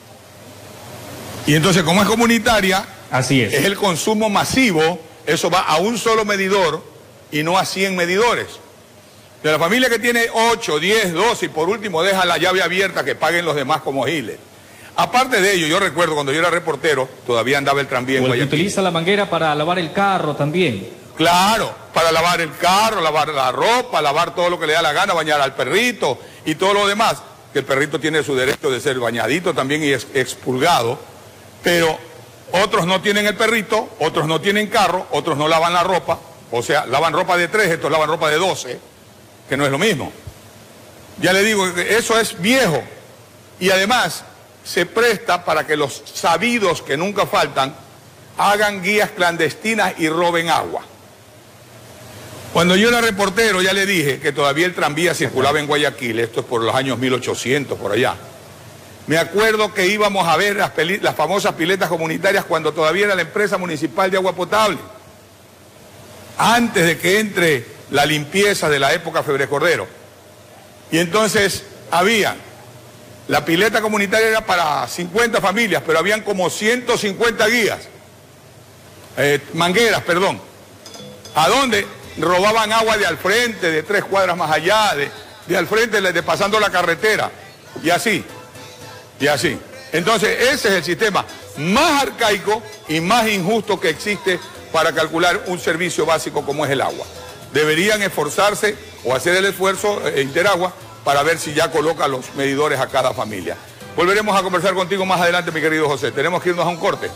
[SPEAKER 1] Y entonces, como es comunitaria,
[SPEAKER 4] así es
[SPEAKER 1] el consumo masivo, eso va a un solo medidor y no a 100 medidores. De la familia que tiene 8, 10, 12 y por último deja la llave abierta que paguen los demás como giles. Aparte de ello, yo recuerdo cuando yo era reportero, todavía andaba el tranvía en Guayaquil.
[SPEAKER 4] Utiliza la manguera para lavar el carro también.
[SPEAKER 1] Claro, para lavar el carro, lavar la ropa, lavar todo lo que le da la gana, bañar al perrito y todo lo demás. Que el perrito tiene su derecho de ser bañadito también y expulgado. Pero otros no tienen el perrito, otros no tienen carro, otros no lavan la ropa, o sea, lavan ropa de 3, estos lavan ropa de 12, que no es lo mismo. Ya le digo, eso es viejo. Y además se presta para que los sabidos que nunca faltan hagan guías clandestinas y roben agua. Cuando yo era reportero ya le dije que todavía el tranvía circulaba en Guayaquil, esto es por los años 1800, por allá. Me acuerdo que íbamos a ver las famosas piletas comunitarias cuando todavía era la empresa municipal de agua potable. Antes de que entre la limpieza de la época Febre Cordero. Y entonces la pileta comunitaria era para 50 familias, pero habían como 150 guías. Mangueras, perdón. ¿A dónde? Robaban agua de al frente, de 3 cuadras más allá, de al frente, de pasando la carretera. Y así. Y así. Entonces, ese es el sistema más arcaico y más injusto que existe para calcular un servicio básico como es el agua. Deberían esforzarse o hacer el esfuerzo Interagua para ver si ya coloca los medidores a cada familia. Volveremos a conversar contigo más adelante, mi querido José. Tenemos que irnos a un corte.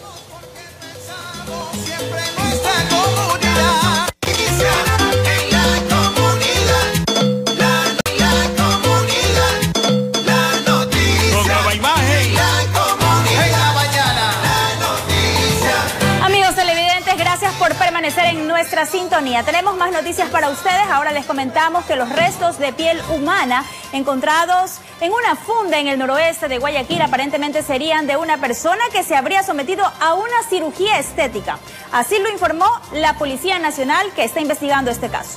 [SPEAKER 15] Por permanecer en nuestra sintonía. Tenemos más noticias para ustedes. Ahora les comentamos que los restos de piel humana encontrados en una funda en el noroeste de Guayaquil. Aparentemente serían de una persona que se habría sometido a una cirugía estética. Así lo informó la Policía Nacional, que está investigando este caso.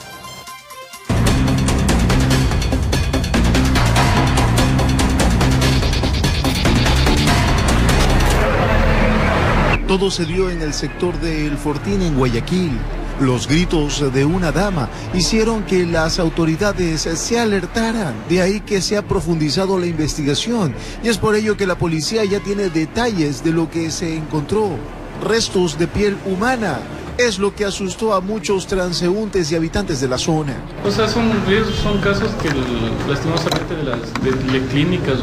[SPEAKER 18] Todo se dio en el sector de El Fortín, en Guayaquil. Los gritos de una dama hicieron que las autoridades se alertaran. De ahí que se ha profundizado la investigación y es por ello que la policía ya tiene detalles de lo que se encontró. Restos de piel humana es lo que asustó a muchos transeúntes y habitantes de la zona.
[SPEAKER 21] O sea, son casos que lastimosamente de clínicas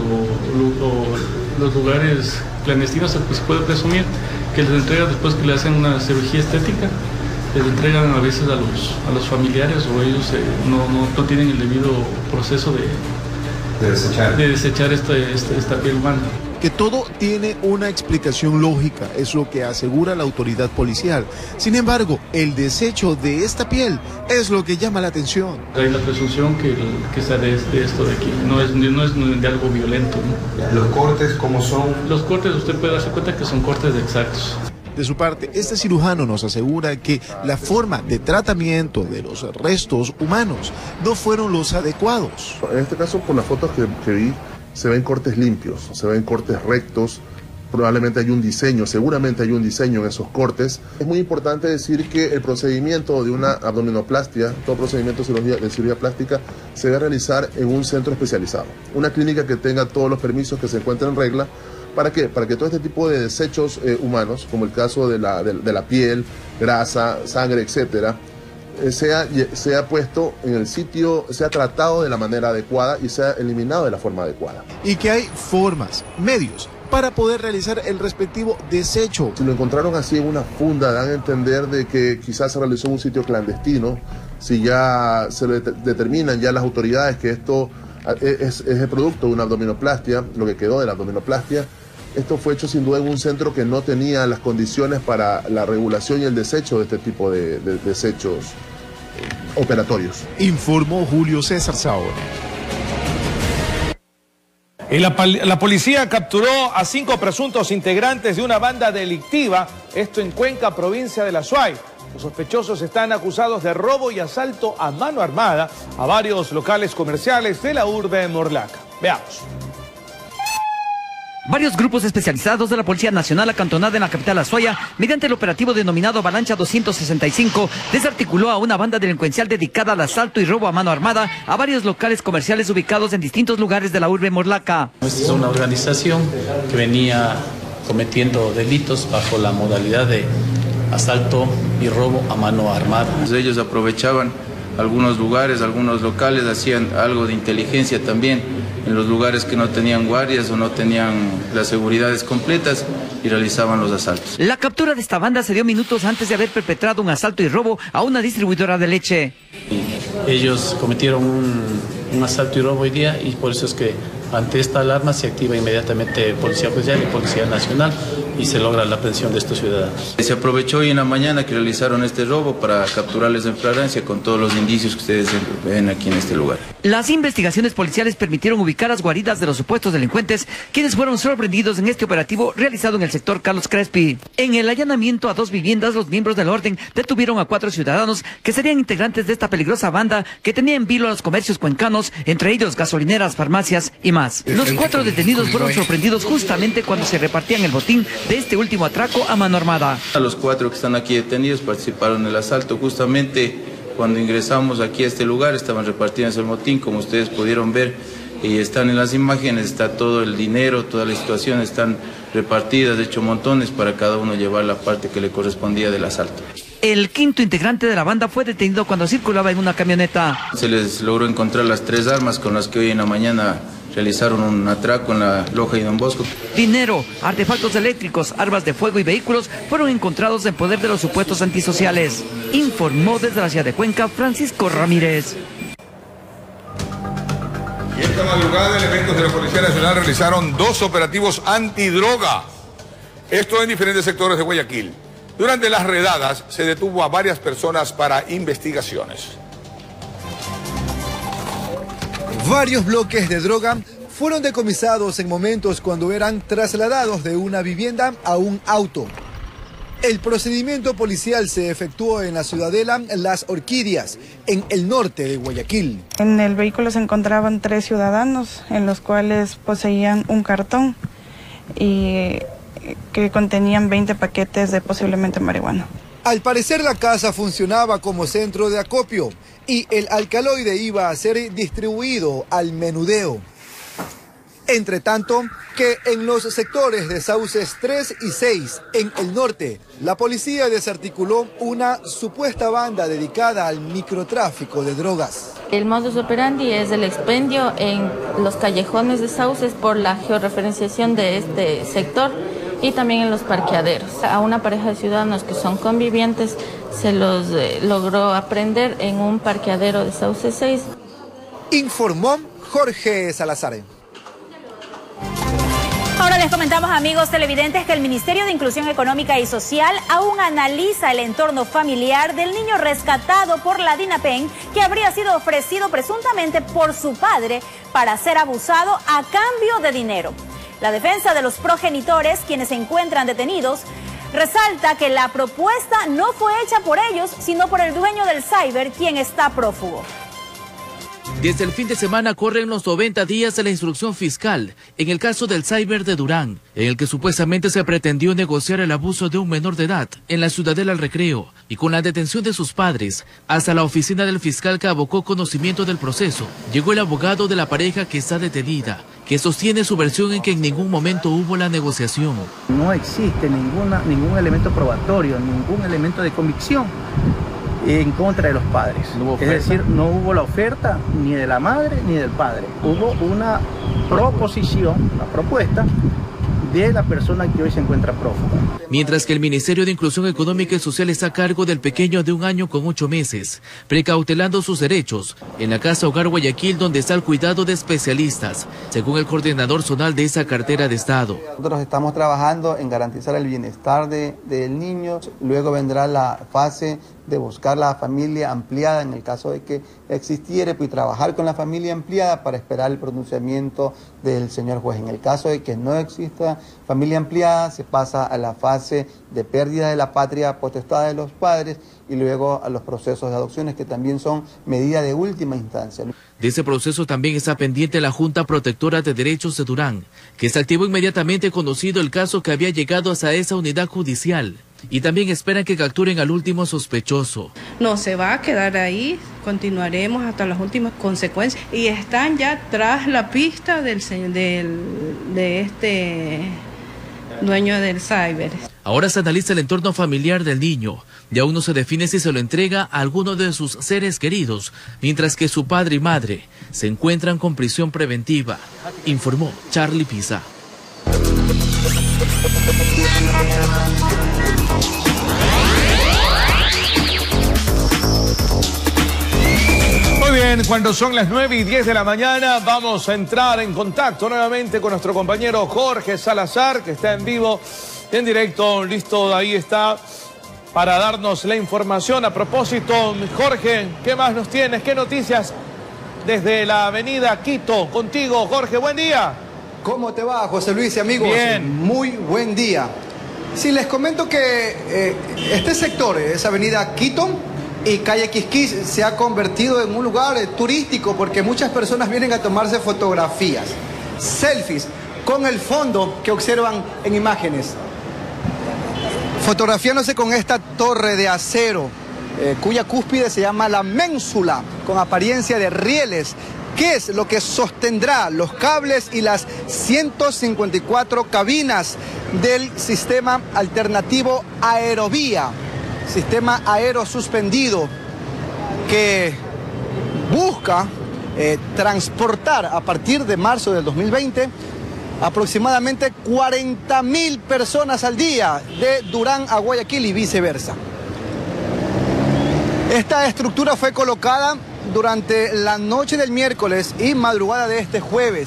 [SPEAKER 21] o los lugares clandestinos se puede presumir que les entregan después que le hacen una cirugía estética. Les entregan a veces a los familiares o ellos no tienen el debido proceso de desechar esta piel humana.
[SPEAKER 18] Que todo tiene una explicación lógica, es lo que asegura la autoridad policial. Sin embargo, el desecho de esta piel es lo que llama la atención.
[SPEAKER 21] Hay la presunción que sea de esto de aquí, no es de algo violento, ¿no?
[SPEAKER 10] ¿Los cortes cómo son?
[SPEAKER 21] Los cortes, usted puede darse cuenta que son cortes exactos.
[SPEAKER 18] De su parte, este cirujano nos asegura que la forma de tratamiento de los restos humanos no fueron los adecuados.
[SPEAKER 11] En este caso, por las fotos que vi, se ven cortes limpios, se ven cortes rectos, probablemente hay un diseño, seguramente hay un diseño en esos cortes. Es muy importante decir que el procedimiento de una abdominoplastia, todo procedimiento de cirugía plástica, se debe realizar en un centro especializado, una clínica que tenga todos los permisos, que se encuentre en regla. ¿Para qué? Para que todo este tipo de desechos humanos, como el caso de la piel, grasa, sangre, etcétera, sea puesto en el sitio, sea tratado de la manera adecuada y sea eliminado de la forma adecuada.
[SPEAKER 18] Y que hay formas, medios, para poder realizar el respectivo desecho.
[SPEAKER 11] Si lo encontraron así en una funda, dan a entender de que quizás se realizó en un sitio clandestino. Si ya se determinan ya las autoridades que esto es el producto de una abdominoplastia, lo que quedó de la abdominoplastia, esto fue hecho sin duda en un centro que no tenía las condiciones para la regulación y el desecho de este tipo de desechos operatorios.
[SPEAKER 18] Informó Julio César Saona.
[SPEAKER 2] Y la policía capturó a 5 presuntos integrantes de una banda delictiva, esto en Cuenca, provincia de La Suay. Los sospechosos están acusados de robo y asalto a mano armada a varios locales comerciales de la urbe de Morlaca. Veamos.
[SPEAKER 12] Varios grupos especializados de la Policía Nacional acantonada en la capital Azuaya, mediante el operativo denominado Avalancha 265, desarticuló a una banda delincuencial dedicada al asalto y robo a mano armada a varios locales comerciales ubicados en distintos lugares de la urbe Morlaca.
[SPEAKER 13] Esta es una organización que venía cometiendo delitos bajo la modalidad de asalto y robo a mano armada.
[SPEAKER 25] Ellos aprovechaban algunos lugares, algunos locales, hacían algo de inteligencia también en los lugares que no tenían guardias o no tenían las seguridades completas y realizaban los asaltos.
[SPEAKER 12] La captura de esta banda se dio minutos antes de haber perpetrado un asalto y robo a una distribuidora de leche.
[SPEAKER 13] Ellos cometieron un asalto y robo hoy día y por eso es que ante esta alarma se activa inmediatamente Policía Judicial y Policía Nacional y se logra la aprehensión de estos ciudadanos.
[SPEAKER 25] Se aprovechó hoy en la mañana que realizaron este robo para capturarles en flagrancia con todos los indicios que ustedes ven aquí en este lugar.
[SPEAKER 12] Las investigaciones policiales permitieron ubicar las guaridas de los supuestos delincuentes, quienes fueron sorprendidos en este operativo realizado en el sector Carlos Crespi. En el allanamiento a 2 viviendas, los miembros del orden detuvieron a 4 ciudadanos que serían integrantes de esta peligrosa banda que tenía en vilo a los comercios cuencanos, entre ellos gasolineras, farmacias y más. Los 4 detenidos fueron sorprendidos justamente cuando se repartían el botín de este último atraco a mano armada.
[SPEAKER 25] Los 4 que están aquí detenidos participaron en el asalto. Justamente cuando ingresamos aquí a este lugar estaban repartiendo el botín, como ustedes pudieron ver, y están en las imágenes, está todo el dinero, toda la situación, están repartidas, de hecho montones para cada uno llevar la parte que le correspondía del asalto.
[SPEAKER 12] El 5º integrante de la banda fue detenido cuando circulaba en una camioneta.
[SPEAKER 25] Se les logró encontrar las 3 armas con las que hoy en la mañana realizaron un atraco en la Loja y Don Bosco.
[SPEAKER 12] Dinero, artefactos eléctricos, armas de fuego y vehículos fueron encontrados en poder de los supuestos antisociales. Informó desde la ciudad de Cuenca Francisco Ramírez.
[SPEAKER 1] Y esta madrugada elementos de la Policía Nacional realizaron 2 operativos antidroga. Esto en diferentes sectores de Guayaquil. Durante las redadas se detuvo a varias personas para investigaciones.
[SPEAKER 3] Varios bloques de droga fueron decomisados en momentos cuando eran trasladados de una vivienda a un auto. El procedimiento policial se efectuó en la ciudadela Las Orquídeas, en el norte de Guayaquil.
[SPEAKER 8] En el vehículo se encontraban 3 ciudadanos, en los cuales poseían un cartón y que contenían 20 paquetes de posiblemente marihuana.
[SPEAKER 3] Al parecer la casa funcionaba como centro de acopio y el alcaloide iba a ser distribuido al menudeo. Entre tanto, que en los sectores de Sauces 3 y 6, en el norte, la policía desarticuló una supuesta banda dedicada al microtráfico de drogas.
[SPEAKER 9] El modus operandi es el expendio en los callejones de Sauces por la georreferenciación de este sector y también en los parqueaderos. A una pareja de ciudadanos que son convivientes se los logró aprender en un parqueadero de Sauces 6.
[SPEAKER 3] Informó Jorge Salazar.
[SPEAKER 15] Ahora les comentamos, amigos televidentes, que el Ministerio de Inclusión Económica y Social aún analiza el entorno familiar del niño rescatado por la DINAPEN, que habría sido ofrecido presuntamente por su padre para ser abusado a cambio de dinero. La defensa de los progenitores, quienes se encuentran detenidos, resalta que la propuesta no fue hecha por ellos, sino por el dueño del cyber, quien está prófugo.
[SPEAKER 10] Desde el fin de semana corren los 90 días de la instrucción fiscal en el caso del cyber de Durán, en el que supuestamente se pretendió negociar el abuso de un menor de edad en la Ciudadela El Recreo, y con la detención de sus padres, hasta la oficina del fiscal que abocó conocimiento del proceso, llegó el abogado de la pareja que está detenida, que sostiene su versión en que en ningún momento hubo la negociación.
[SPEAKER 14] No existe ningún elemento probatorio, ningún elemento de convicción en contra de los padres. Es decir, no hubo la oferta ni de la madre ni del padre. Hubo una proposición, una propuesta de la persona que hoy se encuentra prófuga.
[SPEAKER 10] Mientras que el Ministerio de Inclusión Económica y Social está a cargo del pequeño de 1 año con 8 meses, precautelando sus derechos en la Casa Hogar Guayaquil, donde está el cuidado de especialistas, según el coordinador zonal de esa cartera de Estado.
[SPEAKER 17] Nosotros estamos trabajando en garantizar el bienestar del niño, luego vendrá la fase de buscar la familia ampliada en el caso de que existiera, y trabajar con la familia ampliada para esperar el pronunciamiento del señor juez. En el caso de que no exista familia ampliada, se pasa a la fase de pérdida de la patria potestad de los padres y luego a los procesos de adopciones, que también son medida de última instancia.
[SPEAKER 10] De ese proceso también está pendiente la Junta Protectora de Derechos de Durán, que se activó inmediatamente conocido el caso que había llegado hasta esa unidad judicial. Y también esperan que capturen al último sospechoso.
[SPEAKER 26] No se va a quedar ahí, continuaremos hasta las últimas consecuencias. Y están ya tras la pista de este dueño del cyber.
[SPEAKER 10] Ahora se analiza el entorno familiar del niño y aún no se define si se lo entrega a alguno de sus seres queridos, mientras que su padre y madre se encuentran con prisión preventiva, informó Charlie Pisa.
[SPEAKER 2] Muy bien, cuando son las 9:10 de la mañana, vamos a entrar en contacto nuevamente con nuestro compañero Jorge Salazar, que está en vivo, en directo, listo, ahí está, para darnos la información. A propósito, Jorge, ¿qué más nos tienes? ¿Qué noticias desde la avenida Quito? Contigo, Jorge, buen día.
[SPEAKER 16] ¿Cómo te va, José Luis y amigos?
[SPEAKER 2] Bien.
[SPEAKER 16] Muy buen día. Sí, les comento que este sector, esa avenida Quito y calle Quisquís, se ha convertido en un lugar turístico porque muchas personas vienen a tomarse fotografías, selfies, con el fondo que observan en imágenes. Fotografiándose con esta torre de acero, cuya cúspide se llama la ménsula, con apariencia de rieles. ¿Qué es lo que sostendrá los cables y las 154 cabinas del sistema alternativo Aerovía? Sistema aéreo suspendido que busca transportar a partir de marzo del 2020 aproximadamente 40.000 personas al día de Durán a Guayaquil y viceversa. Esta estructura fue colocada durante la noche del miércoles y madrugada de este jueves.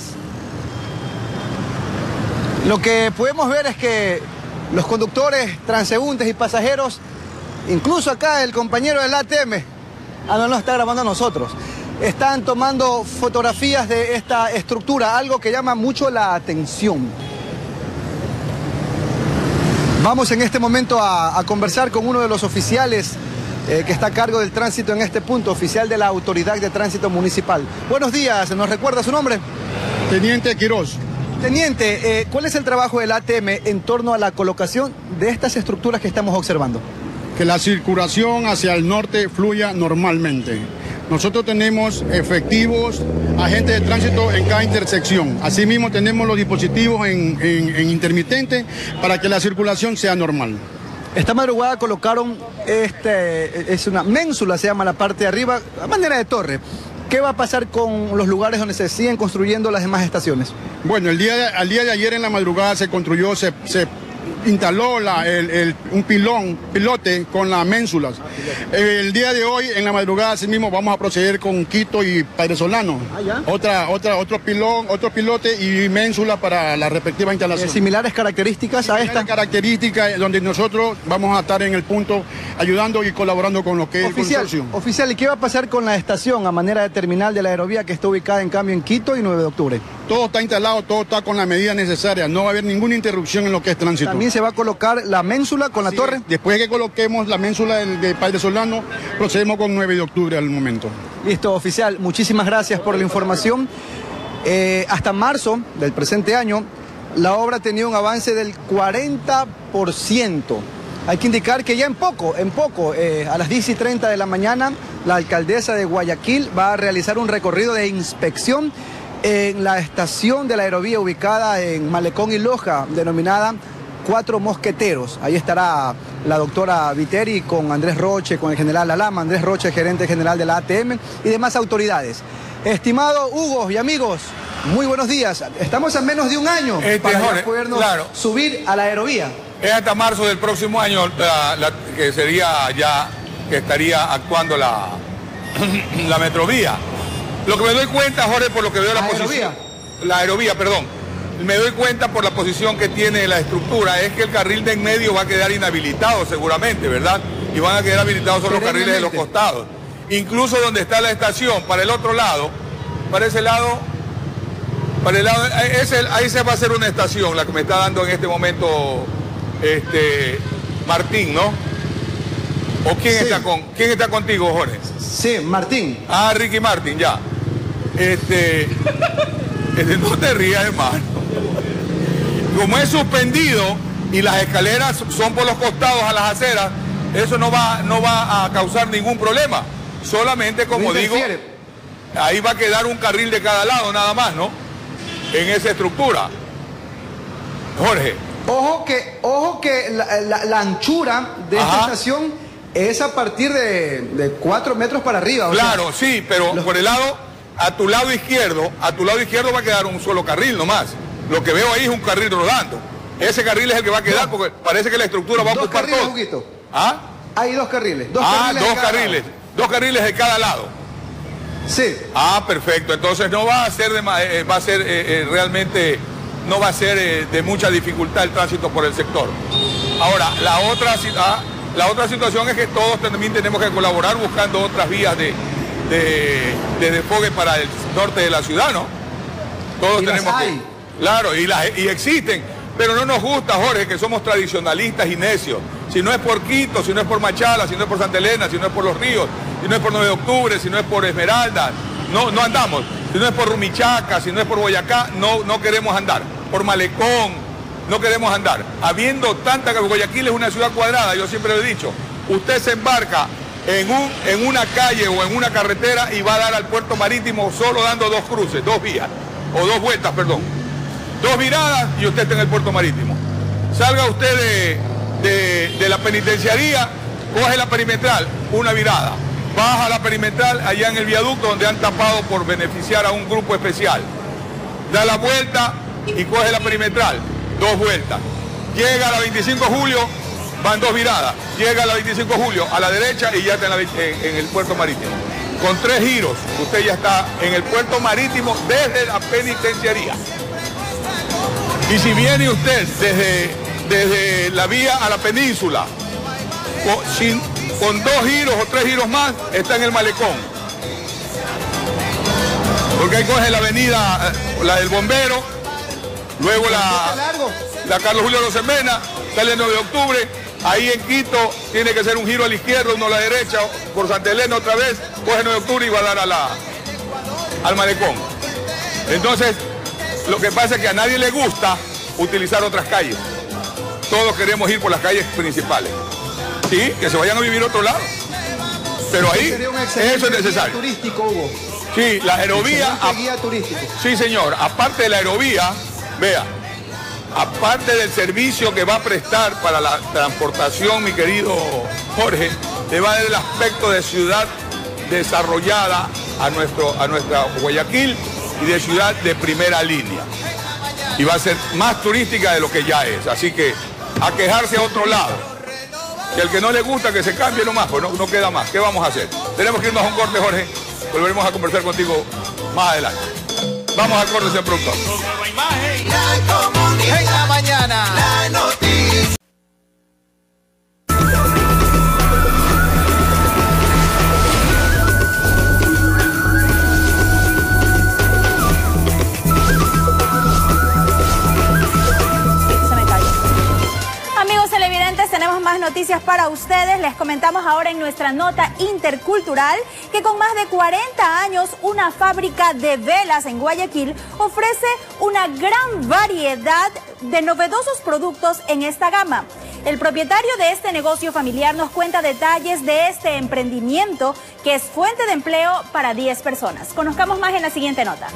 [SPEAKER 16] Lo que podemos ver es que los conductores, transeúntes y pasajeros, incluso acá el compañero del ATM, no nos está grabando a nosotros,
[SPEAKER 3] están tomando fotografías de esta estructura, algo que llama mucho la atención. Vamos en este momento a conversar con uno de los oficiales que está a cargo del tránsito en este punto, oficial de la Autoridad de Tránsito Municipal. Buenos días, ¿nos recuerda su nombre?
[SPEAKER 6] Teniente Quiroz.
[SPEAKER 3] Teniente, ¿cuál es el trabajo del ATM en torno a la colocación de estas estructuras que estamos observando?
[SPEAKER 6] Que la circulación hacia el norte fluya normalmente. Nosotros tenemos efectivos, agentes de tránsito en cada intersección. Asimismo tenemos los dispositivos en intermitente para que la circulación sea normal.
[SPEAKER 3] Esta madrugada colocaron, es una ménsula, se llama la parte de arriba, a manera de torre. ¿Qué va a pasar con los lugares donde se siguen construyendo las demás estaciones?
[SPEAKER 6] Bueno, al día de ayer en la madrugada se construyó, se instaló un pilote con las ménsulas. El día de hoy, en la madrugada, así mismo, vamos a proceder con Quito y Padre Solano. Otro pilote y ménsula para la respectiva instalación.
[SPEAKER 3] ¿Similares características a esta?
[SPEAKER 6] Características donde nosotros vamos a estar en el punto ayudando y colaborando con lo que es el consorcio.
[SPEAKER 3] Oficial, ¿y qué va a pasar con la estación a manera de terminal de la aerovía que está ubicada en cambio en Quito y 9 de octubre?
[SPEAKER 6] Todo está instalado, todo está con las medidas necesarias. No va a haber ninguna interrupción en lo que es tránsito.
[SPEAKER 3] ¿También se va a colocar la ménsula con la torre?
[SPEAKER 6] Después que coloquemos la ménsula de Padre Solano, procedemos con 9 de octubre al momento.
[SPEAKER 3] Listo, oficial. Muchísimas gracias por la información. Hasta marzo del presente año, la obra tenía un avance del 40%. Hay que indicar que ya en poco, a las 10:30 de la mañana, la alcaldesa de Guayaquil va a realizar un recorrido de inspección en la estación de la aerovía ubicada en Malecón y Loja, denominada Cuatro Mosqueteros. Ahí estará la doctora Viteri con Andrés Roche, con el general Alama, Andrés Roche, gerente general de la ATM y demás autoridades. Estimado Hugo y amigos, muy buenos días. Estamos a menos de un año para ya podernos subir a la aerovía.
[SPEAKER 1] Es hasta marzo del próximo año que sería ya que estaría actuando la Metrovía. Lo que me doy cuenta, Jorge, por lo que veo la posición... La aerovía, perdón. Me doy cuenta por la posición que tiene la estructura, es que el carril de en medio va a quedar inhabilitado seguramente, ¿verdad? Y van a quedar habilitados solo los carriles de los costados. Incluso donde está la estación, para el otro lado, ahí se va a hacer una estación, la que me está dando en este momento Martín, ¿no? ¿O quién está contigo, Jorge?
[SPEAKER 3] Sí, Martín.
[SPEAKER 1] Ah, Ricky Martín, ya. No te rías, hermano. Como es suspendido y las escaleras son por los costados a las aceras, eso no va a causar ningún problema. Solamente, como digo, ahí va a quedar un carril de cada lado nada más, ¿no? En esa estructura. Jorge.
[SPEAKER 3] Ojo que la anchura de esta estación es a partir de 4 metros para arriba.
[SPEAKER 1] Claro, sí, pero por el lado, a tu lado izquierdo va a quedar un solo carril nomás. Lo que veo ahí es un carril rodando. Ese carril es el que va a quedar porque parece que la estructura va a ocupar todo. ¿Ah?
[SPEAKER 3] Hay 2 carriles.
[SPEAKER 1] Dos carriles de cada lado.
[SPEAKER 3] Sí.
[SPEAKER 1] Ah, perfecto. Entonces no va a ser realmente no va a ser de mucha dificultad el tránsito por el sector. Ahora, la otra situación es que todos también tenemos que colaborar buscando otras vías de desfogue para el norte de la ciudad, ¿no? Todos tenemos que... Claro, y existen, pero no nos gusta, Jorge, que somos tradicionalistas y necios. Si no es por Quito, si no es por Machala, si no es por Santa Elena, si no es por Los Ríos, si no es por 9 de octubre, si no es por Esmeralda, no andamos. Si no es por Rumichaca, si no es por Boyacá, no queremos andar. Por Malecón, no queremos andar. Habiendo tanta que Guayaquil es una ciudad cuadrada, yo siempre lo he dicho, usted se embarca en una calle o en una carretera y va a dar al puerto marítimo solo dando 2 cruces, 2 vías, o 2 vueltas, perdón. 2 viradas y usted está en el puerto marítimo. Salga usted de la penitenciaría, coge la perimetral, una virada. Baja la perimetral allá en el viaducto donde han tapado por beneficiar a un grupo especial. Da la vuelta y coge la perimetral, 2 vueltas. Llega a la 25 de julio, van 2 viradas. Llega a la 25 de julio a la derecha y ya está en el puerto marítimo. Con 3 giros, usted ya está en el puerto marítimo desde la penitenciaría. Y si viene usted desde la vía a la península, con 2 giros o 3 giros más, está en el malecón. Porque ahí coge la avenida, la del Bombero, luego la Carlos Julio Rosemena, sale el 9 de octubre, ahí en Quito tiene que ser un giro a la izquierda, uno a la derecha, por Santa Elena otra vez, coge el 9 de octubre y va a dar al malecón. Entonces, lo que pasa es que a nadie le gusta utilizar otras calles. Todos queremos ir por las calles principales. Sí, que se vayan a vivir a otro lado. Pero ahí, eso es necesario.
[SPEAKER 16] Guía turístico, Hugo.
[SPEAKER 1] Sí, la aerovía.
[SPEAKER 16] Guía turístico.
[SPEAKER 1] Sí, señor. Aparte de la aerovía, vea, aparte del servicio que va a prestar para la transportación, mi querido Jorge, le va a dar el aspecto de ciudad desarrollada a nuestra Guayaquil y de ciudad de primera línea. Y va a ser más turística de lo que ya es. Así que a quejarse a otro lado. Y al que no le gusta que se cambie nomás, pues no queda más. ¿Qué vamos a hacer? Tenemos que irnos a un corte, Jorge. Volveremos a conversar contigo más adelante. Vamos al corte, señor productor.
[SPEAKER 3] En la mañana. La noticia.
[SPEAKER 15] Tenemos más noticias para ustedes. Les comentamos ahora en nuestra nota intercultural que con más de 40 años una fábrica de velas en Guayaquil ofrece una gran variedad de novedosos productos en esta gama. El propietario de este negocio familiar nos cuenta detalles de este emprendimiento que es fuente de empleo para 10 personas. Conozcamos más en la siguiente nota.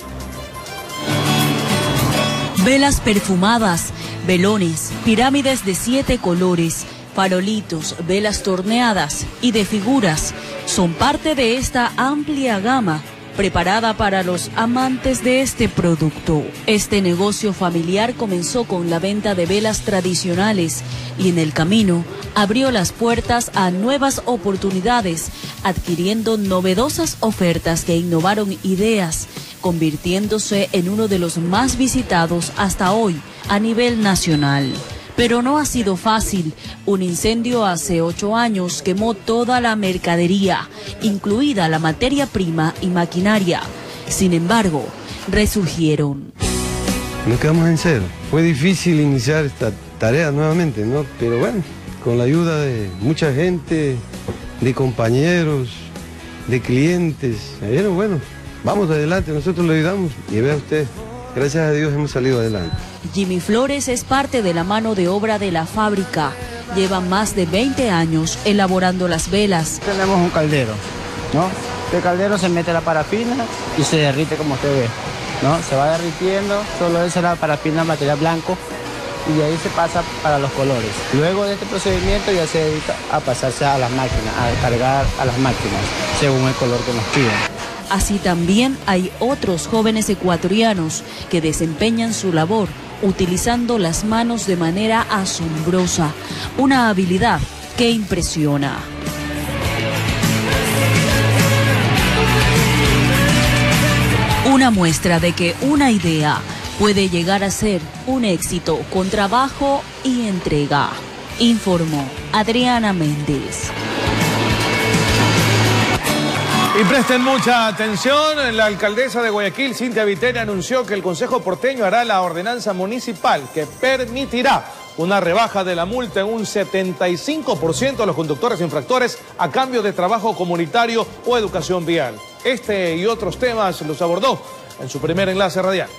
[SPEAKER 7] Velas perfumadas, velones, pirámides de 7 colores, farolitos, velas torneadas y de figuras son parte de esta amplia gama preparada para los amantes de este producto. Este negocio familiar comenzó con la venta de velas tradicionales y en el camino abrió las puertas a nuevas oportunidades, adquiriendo novedosas ofertas que innovaron ideas, convirtiéndose en uno de los más visitados hasta hoy a nivel nacional. Pero no ha sido fácil. Un incendio hace 8 años quemó toda la mercadería, incluida la materia prima y maquinaria. Sin embargo, resurgieron.
[SPEAKER 19] No quedamos en cero. Fue difícil iniciar esta tarea nuevamente, ¿no? Pero bueno, con la ayuda de mucha gente, de compañeros, de clientes, me dijeron, bueno, vamos adelante, nosotros le ayudamos y vea usted, gracias a Dios hemos salido adelante.
[SPEAKER 7] Jimmy Flores es parte de la mano de obra de la fábrica. Lleva más de 20 años elaborando las velas.
[SPEAKER 14] Tenemos un caldero, ¿no? Este caldero se mete la parafina y se derrite como usted ve, ¿no? Se va derritiendo, solo es la parafina material blanco y de ahí se pasa para los colores. Luego de este procedimiento ya se dedica a pasarse a las máquinas, a cargar a las máquinas según el color que nos piden.
[SPEAKER 7] Así también hay otros jóvenes ecuatorianos que desempeñan su labor utilizando las manos de manera asombrosa, una habilidad que impresiona. Una muestra de que una idea puede llegar a ser un éxito con trabajo y entrega, informó Adriana Méndez.
[SPEAKER 2] Y presten mucha atención, la alcaldesa de Guayaquil, Cintia Viteri, anunció que el Consejo Porteño hará la ordenanza municipal que permitirá una rebaja de la multa en un 75% a los conductores infractores a cambio de trabajo comunitario o educación vial. Este y otros temas los abordó en su primer enlace radial.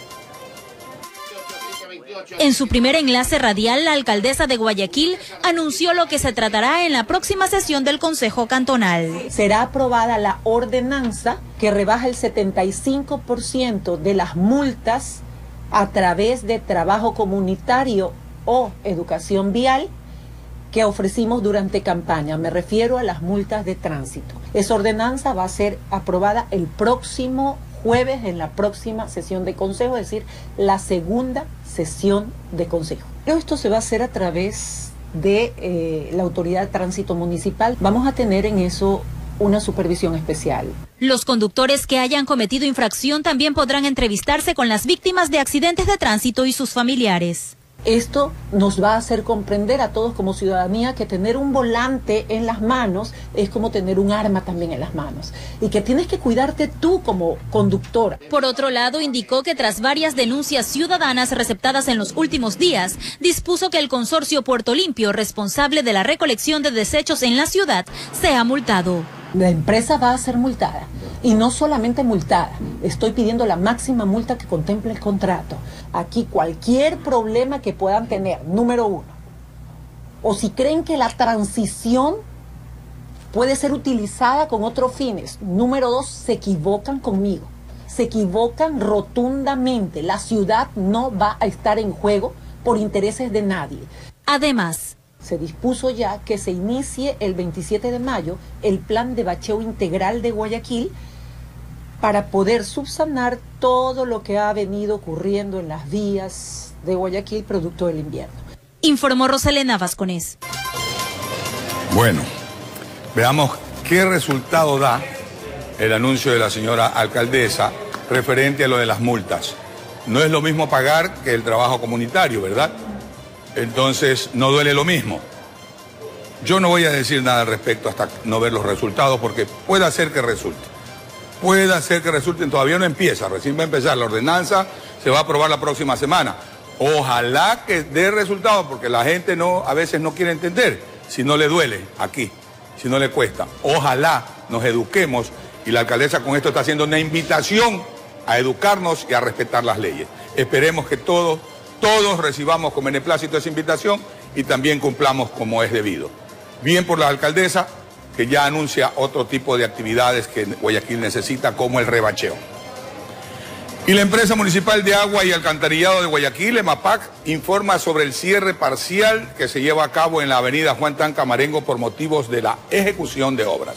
[SPEAKER 20] En su primer enlace radial, la alcaldesa de Guayaquil anunció lo que se tratará en la próxima sesión del Consejo Cantonal.
[SPEAKER 22] Será aprobada la ordenanza que rebaja el 75% de las multas a través de trabajo comunitario o educación vial que ofrecimos durante campaña. Me refiero a las multas de tránsito. Esa ordenanza va a ser aprobada el próximo jueves en la próxima sesión de consejo, es decir, la segunda sesión de consejo. Pero esto se va a hacer a través de la Autoridad de Tránsito Municipal. Vamos a tener en eso una supervisión especial.
[SPEAKER 20] Los conductores que hayan cometido infracción también podrán entrevistarse con las víctimas de accidentes de tránsito y sus familiares.
[SPEAKER 22] Esto nos va a hacer comprender a todos como ciudadanía que tener un volante en las manos es como tener un arma también en las manos y que tienes que cuidarte tú como conductor.
[SPEAKER 20] Por otro lado, indicó que tras varias denuncias ciudadanas receptadas en los últimos días, dispuso que el consorcio Puerto Limpio, responsable de la recolección de desechos en la ciudad, sea multado.
[SPEAKER 22] La empresa va a ser multada. Y no solamente multada, estoy pidiendo la máxima multa que contemple el contrato. Aquí cualquier problema que puedan tener, número 1, o si creen que la transición puede ser utilizada con otros fines, número 2, se equivocan conmigo, se equivocan rotundamente. La ciudad no va a estar en juego por intereses de nadie.
[SPEAKER 20] Además,
[SPEAKER 22] se dispuso ya que se inicie el 27 de mayo el plan de bacheo integral de Guayaquil para poder subsanar todo lo que ha venido ocurriendo en las vías de Guayaquil producto del invierno.
[SPEAKER 20] Informó Roselena Vasconés.
[SPEAKER 1] Bueno, veamos qué resultado da el anuncio de la señora alcaldesa referente a lo de las multas. No es lo mismo pagar que el trabajo comunitario, ¿verdad? Entonces no duele lo mismo. Yo no voy a decir nada al respecto hasta no ver los resultados porque puede ser que resulte. Puede ser que resulten, todavía no empieza, recién va a empezar la ordenanza, se va a aprobar la próxima semana. Ojalá que dé resultados porque la gente a veces no quiere entender si no le duele aquí, si no le cuesta. Ojalá nos eduquemos y la alcaldesa con esto está haciendo una invitación a educarnos y a respetar las leyes. Esperemos que todos recibamos con beneplácito esa invitación y también cumplamos como es debido. Bien por la alcaldesa, que ya anuncia otro tipo de actividades que Guayaquil necesita, como el rebacheo. Y la empresa municipal de agua y alcantarillado de Guayaquil, EMAPAC, informa sobre el cierre parcial que se lleva a cabo en la avenida Juan Tanca Marengo por motivos de la ejecución de obras.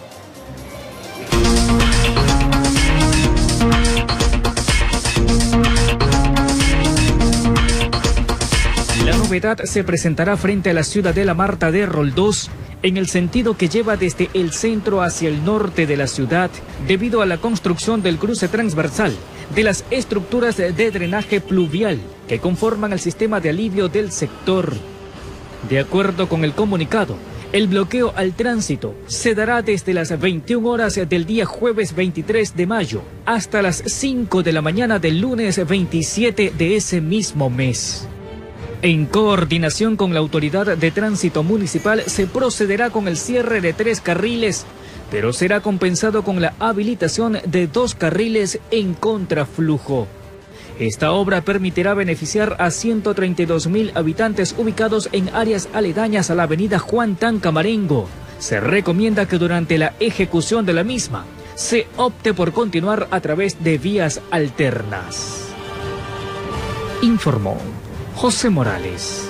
[SPEAKER 4] La novedad se presentará frente a la ciudadela Marta de Roldós, en el sentido que lleva desde el centro hacia el norte de la ciudad, debido a la construcción del cruce transversal de las estructuras de drenaje pluvial que conforman el sistema de alivio del sector. De acuerdo con el comunicado, el bloqueo al tránsito se dará desde las 21 horas del día jueves 23 de mayo hasta las 5 de la mañana del lunes 27 de ese mismo mes. En coordinación con la Autoridad de Tránsito Municipal se procederá con el cierre de 3 carriles, pero será compensado con la habilitación de 2 carriles en contraflujo. Esta obra permitirá beneficiar a 132.000 habitantes ubicados en áreas aledañas a la avenida Juan Tanca Marengo. Se recomienda que durante la ejecución de la misma se opte por continuar a través de vías alternas. Informó José Morales.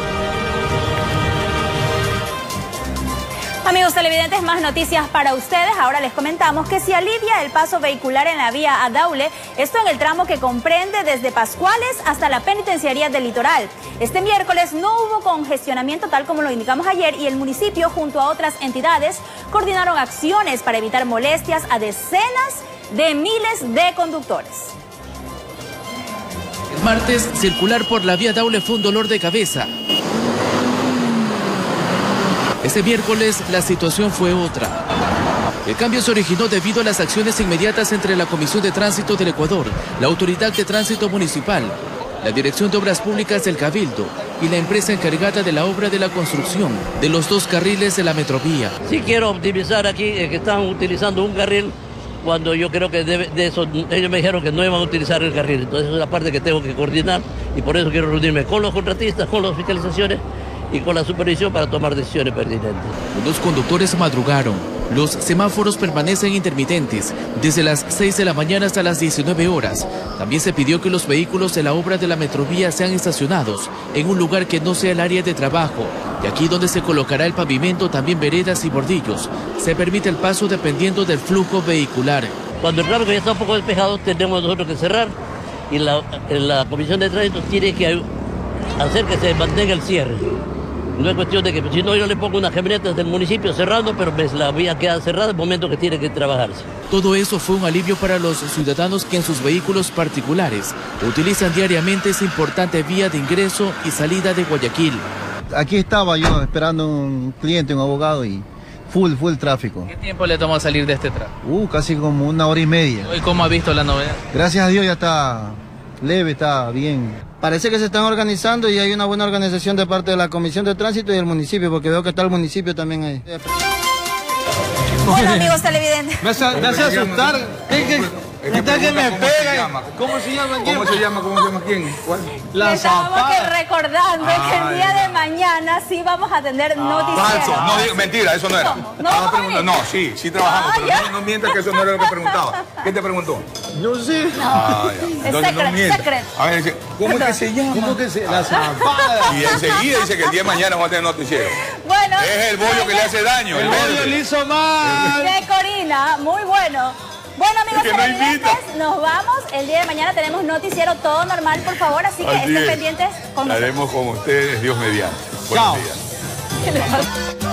[SPEAKER 15] Amigos televidentes, más noticias para ustedes. Ahora les comentamos que se alivia el paso vehicular en la vía a Daule, esto en el tramo que comprende desde Pascuales hasta la penitenciaría del Litoral. Este miércoles no hubo congestionamiento tal como lo indicamos ayer y el municipio junto a otras entidades coordinaron acciones para evitar molestias a decenas de miles de conductores.
[SPEAKER 10] El martes, circular por la vía Daule fue un dolor de cabeza. Este miércoles, la situación fue otra. El cambio se originó debido a las acciones inmediatas entre la Comisión de Tránsito del Ecuador, la Autoridad de Tránsito Municipal, la Dirección de Obras Públicas del Cabildo y la empresa encargada de la obra de la construcción de los 2 carriles de la metrovía.
[SPEAKER 5] Sí quiero optimizar aquí que están utilizando un carril cuando yo creo que de eso ellos me dijeron que no iban a utilizar el carril. Entonces es la parte que tengo que coordinar y por eso quiero reunirme con los contratistas, con las fiscalizaciones y con la supervisión para tomar decisiones pertinentes.
[SPEAKER 10] Los conductores madrugaron. Los semáforos permanecen intermitentes desde las 6 de la mañana hasta las 19 horas. También se pidió que los vehículos de la obra de la metrovía sean estacionados en un lugar que no sea el área de trabajo. Y aquí donde se colocará el pavimento, también veredas y bordillos. Se permite el paso dependiendo del flujo vehicular.
[SPEAKER 5] Cuando el tráfico ya está un poco despejado, tenemos nosotros que cerrar y la Comisión de Tránsito tiene que hacer que se mantenga el cierre. No es cuestión de que si no yo le pongo unas camionetas del municipio cerrando, pero pues la vía queda cerrada el momento que tiene que trabajarse.
[SPEAKER 10] Todo eso fue un alivio para los ciudadanos que en sus vehículos particulares utilizan diariamente esa importante vía de ingreso y salida de Guayaquil.
[SPEAKER 11] Aquí estaba yo esperando un cliente, un abogado y full tráfico.
[SPEAKER 13] ¿Qué tiempo le tomó salir de este tráfico?
[SPEAKER 11] Casi como 1 hora y media.
[SPEAKER 13] ¿Y cómo ha visto la novedad?
[SPEAKER 11] Gracias a Dios ya está leve, está bien. Parece que se están organizando y hay una buena organización de parte de la Comisión de Tránsito y del municipio, porque veo que está el municipio también ahí.
[SPEAKER 15] Bueno, amigos televidentes.
[SPEAKER 2] Me hace asustar. Está que me pega. ¿Cómo se llama?
[SPEAKER 1] ¿Cómo se llama quién? ¿Cuál?
[SPEAKER 2] La
[SPEAKER 15] Estábamos
[SPEAKER 2] Zapada.
[SPEAKER 15] recordando que el día de mañana sí vamos a tener noticiero.
[SPEAKER 1] Falso, no, mentira, eso no era.
[SPEAKER 15] ¿No?
[SPEAKER 1] Sí trabajamos, pero no mientas que eso no era lo que preguntaba. ¿Qué te preguntó?
[SPEAKER 2] Yo sí.
[SPEAKER 1] Ya. Entonces no mientas.
[SPEAKER 15] Secreto.
[SPEAKER 1] A ver, dice, ¿cómo es que se llama?
[SPEAKER 2] ¿Cómo que se La Zapada.
[SPEAKER 1] Y enseguida dice que el día de mañana vamos a tener noticiero.
[SPEAKER 15] Bueno.
[SPEAKER 1] Es el bollo que le hace daño.
[SPEAKER 2] El bollo le hizo mal.
[SPEAKER 15] De Corina, muy bueno. Bueno, amigos
[SPEAKER 1] Es que no
[SPEAKER 15] televidentes, nos vamos. El día de mañana tenemos noticiero todo normal, por favor. Así que estén pendientes con nosotros.
[SPEAKER 1] Estaremos con ustedes, Dios mediante. Buenos días.
[SPEAKER 15] ¿Qué le pasa?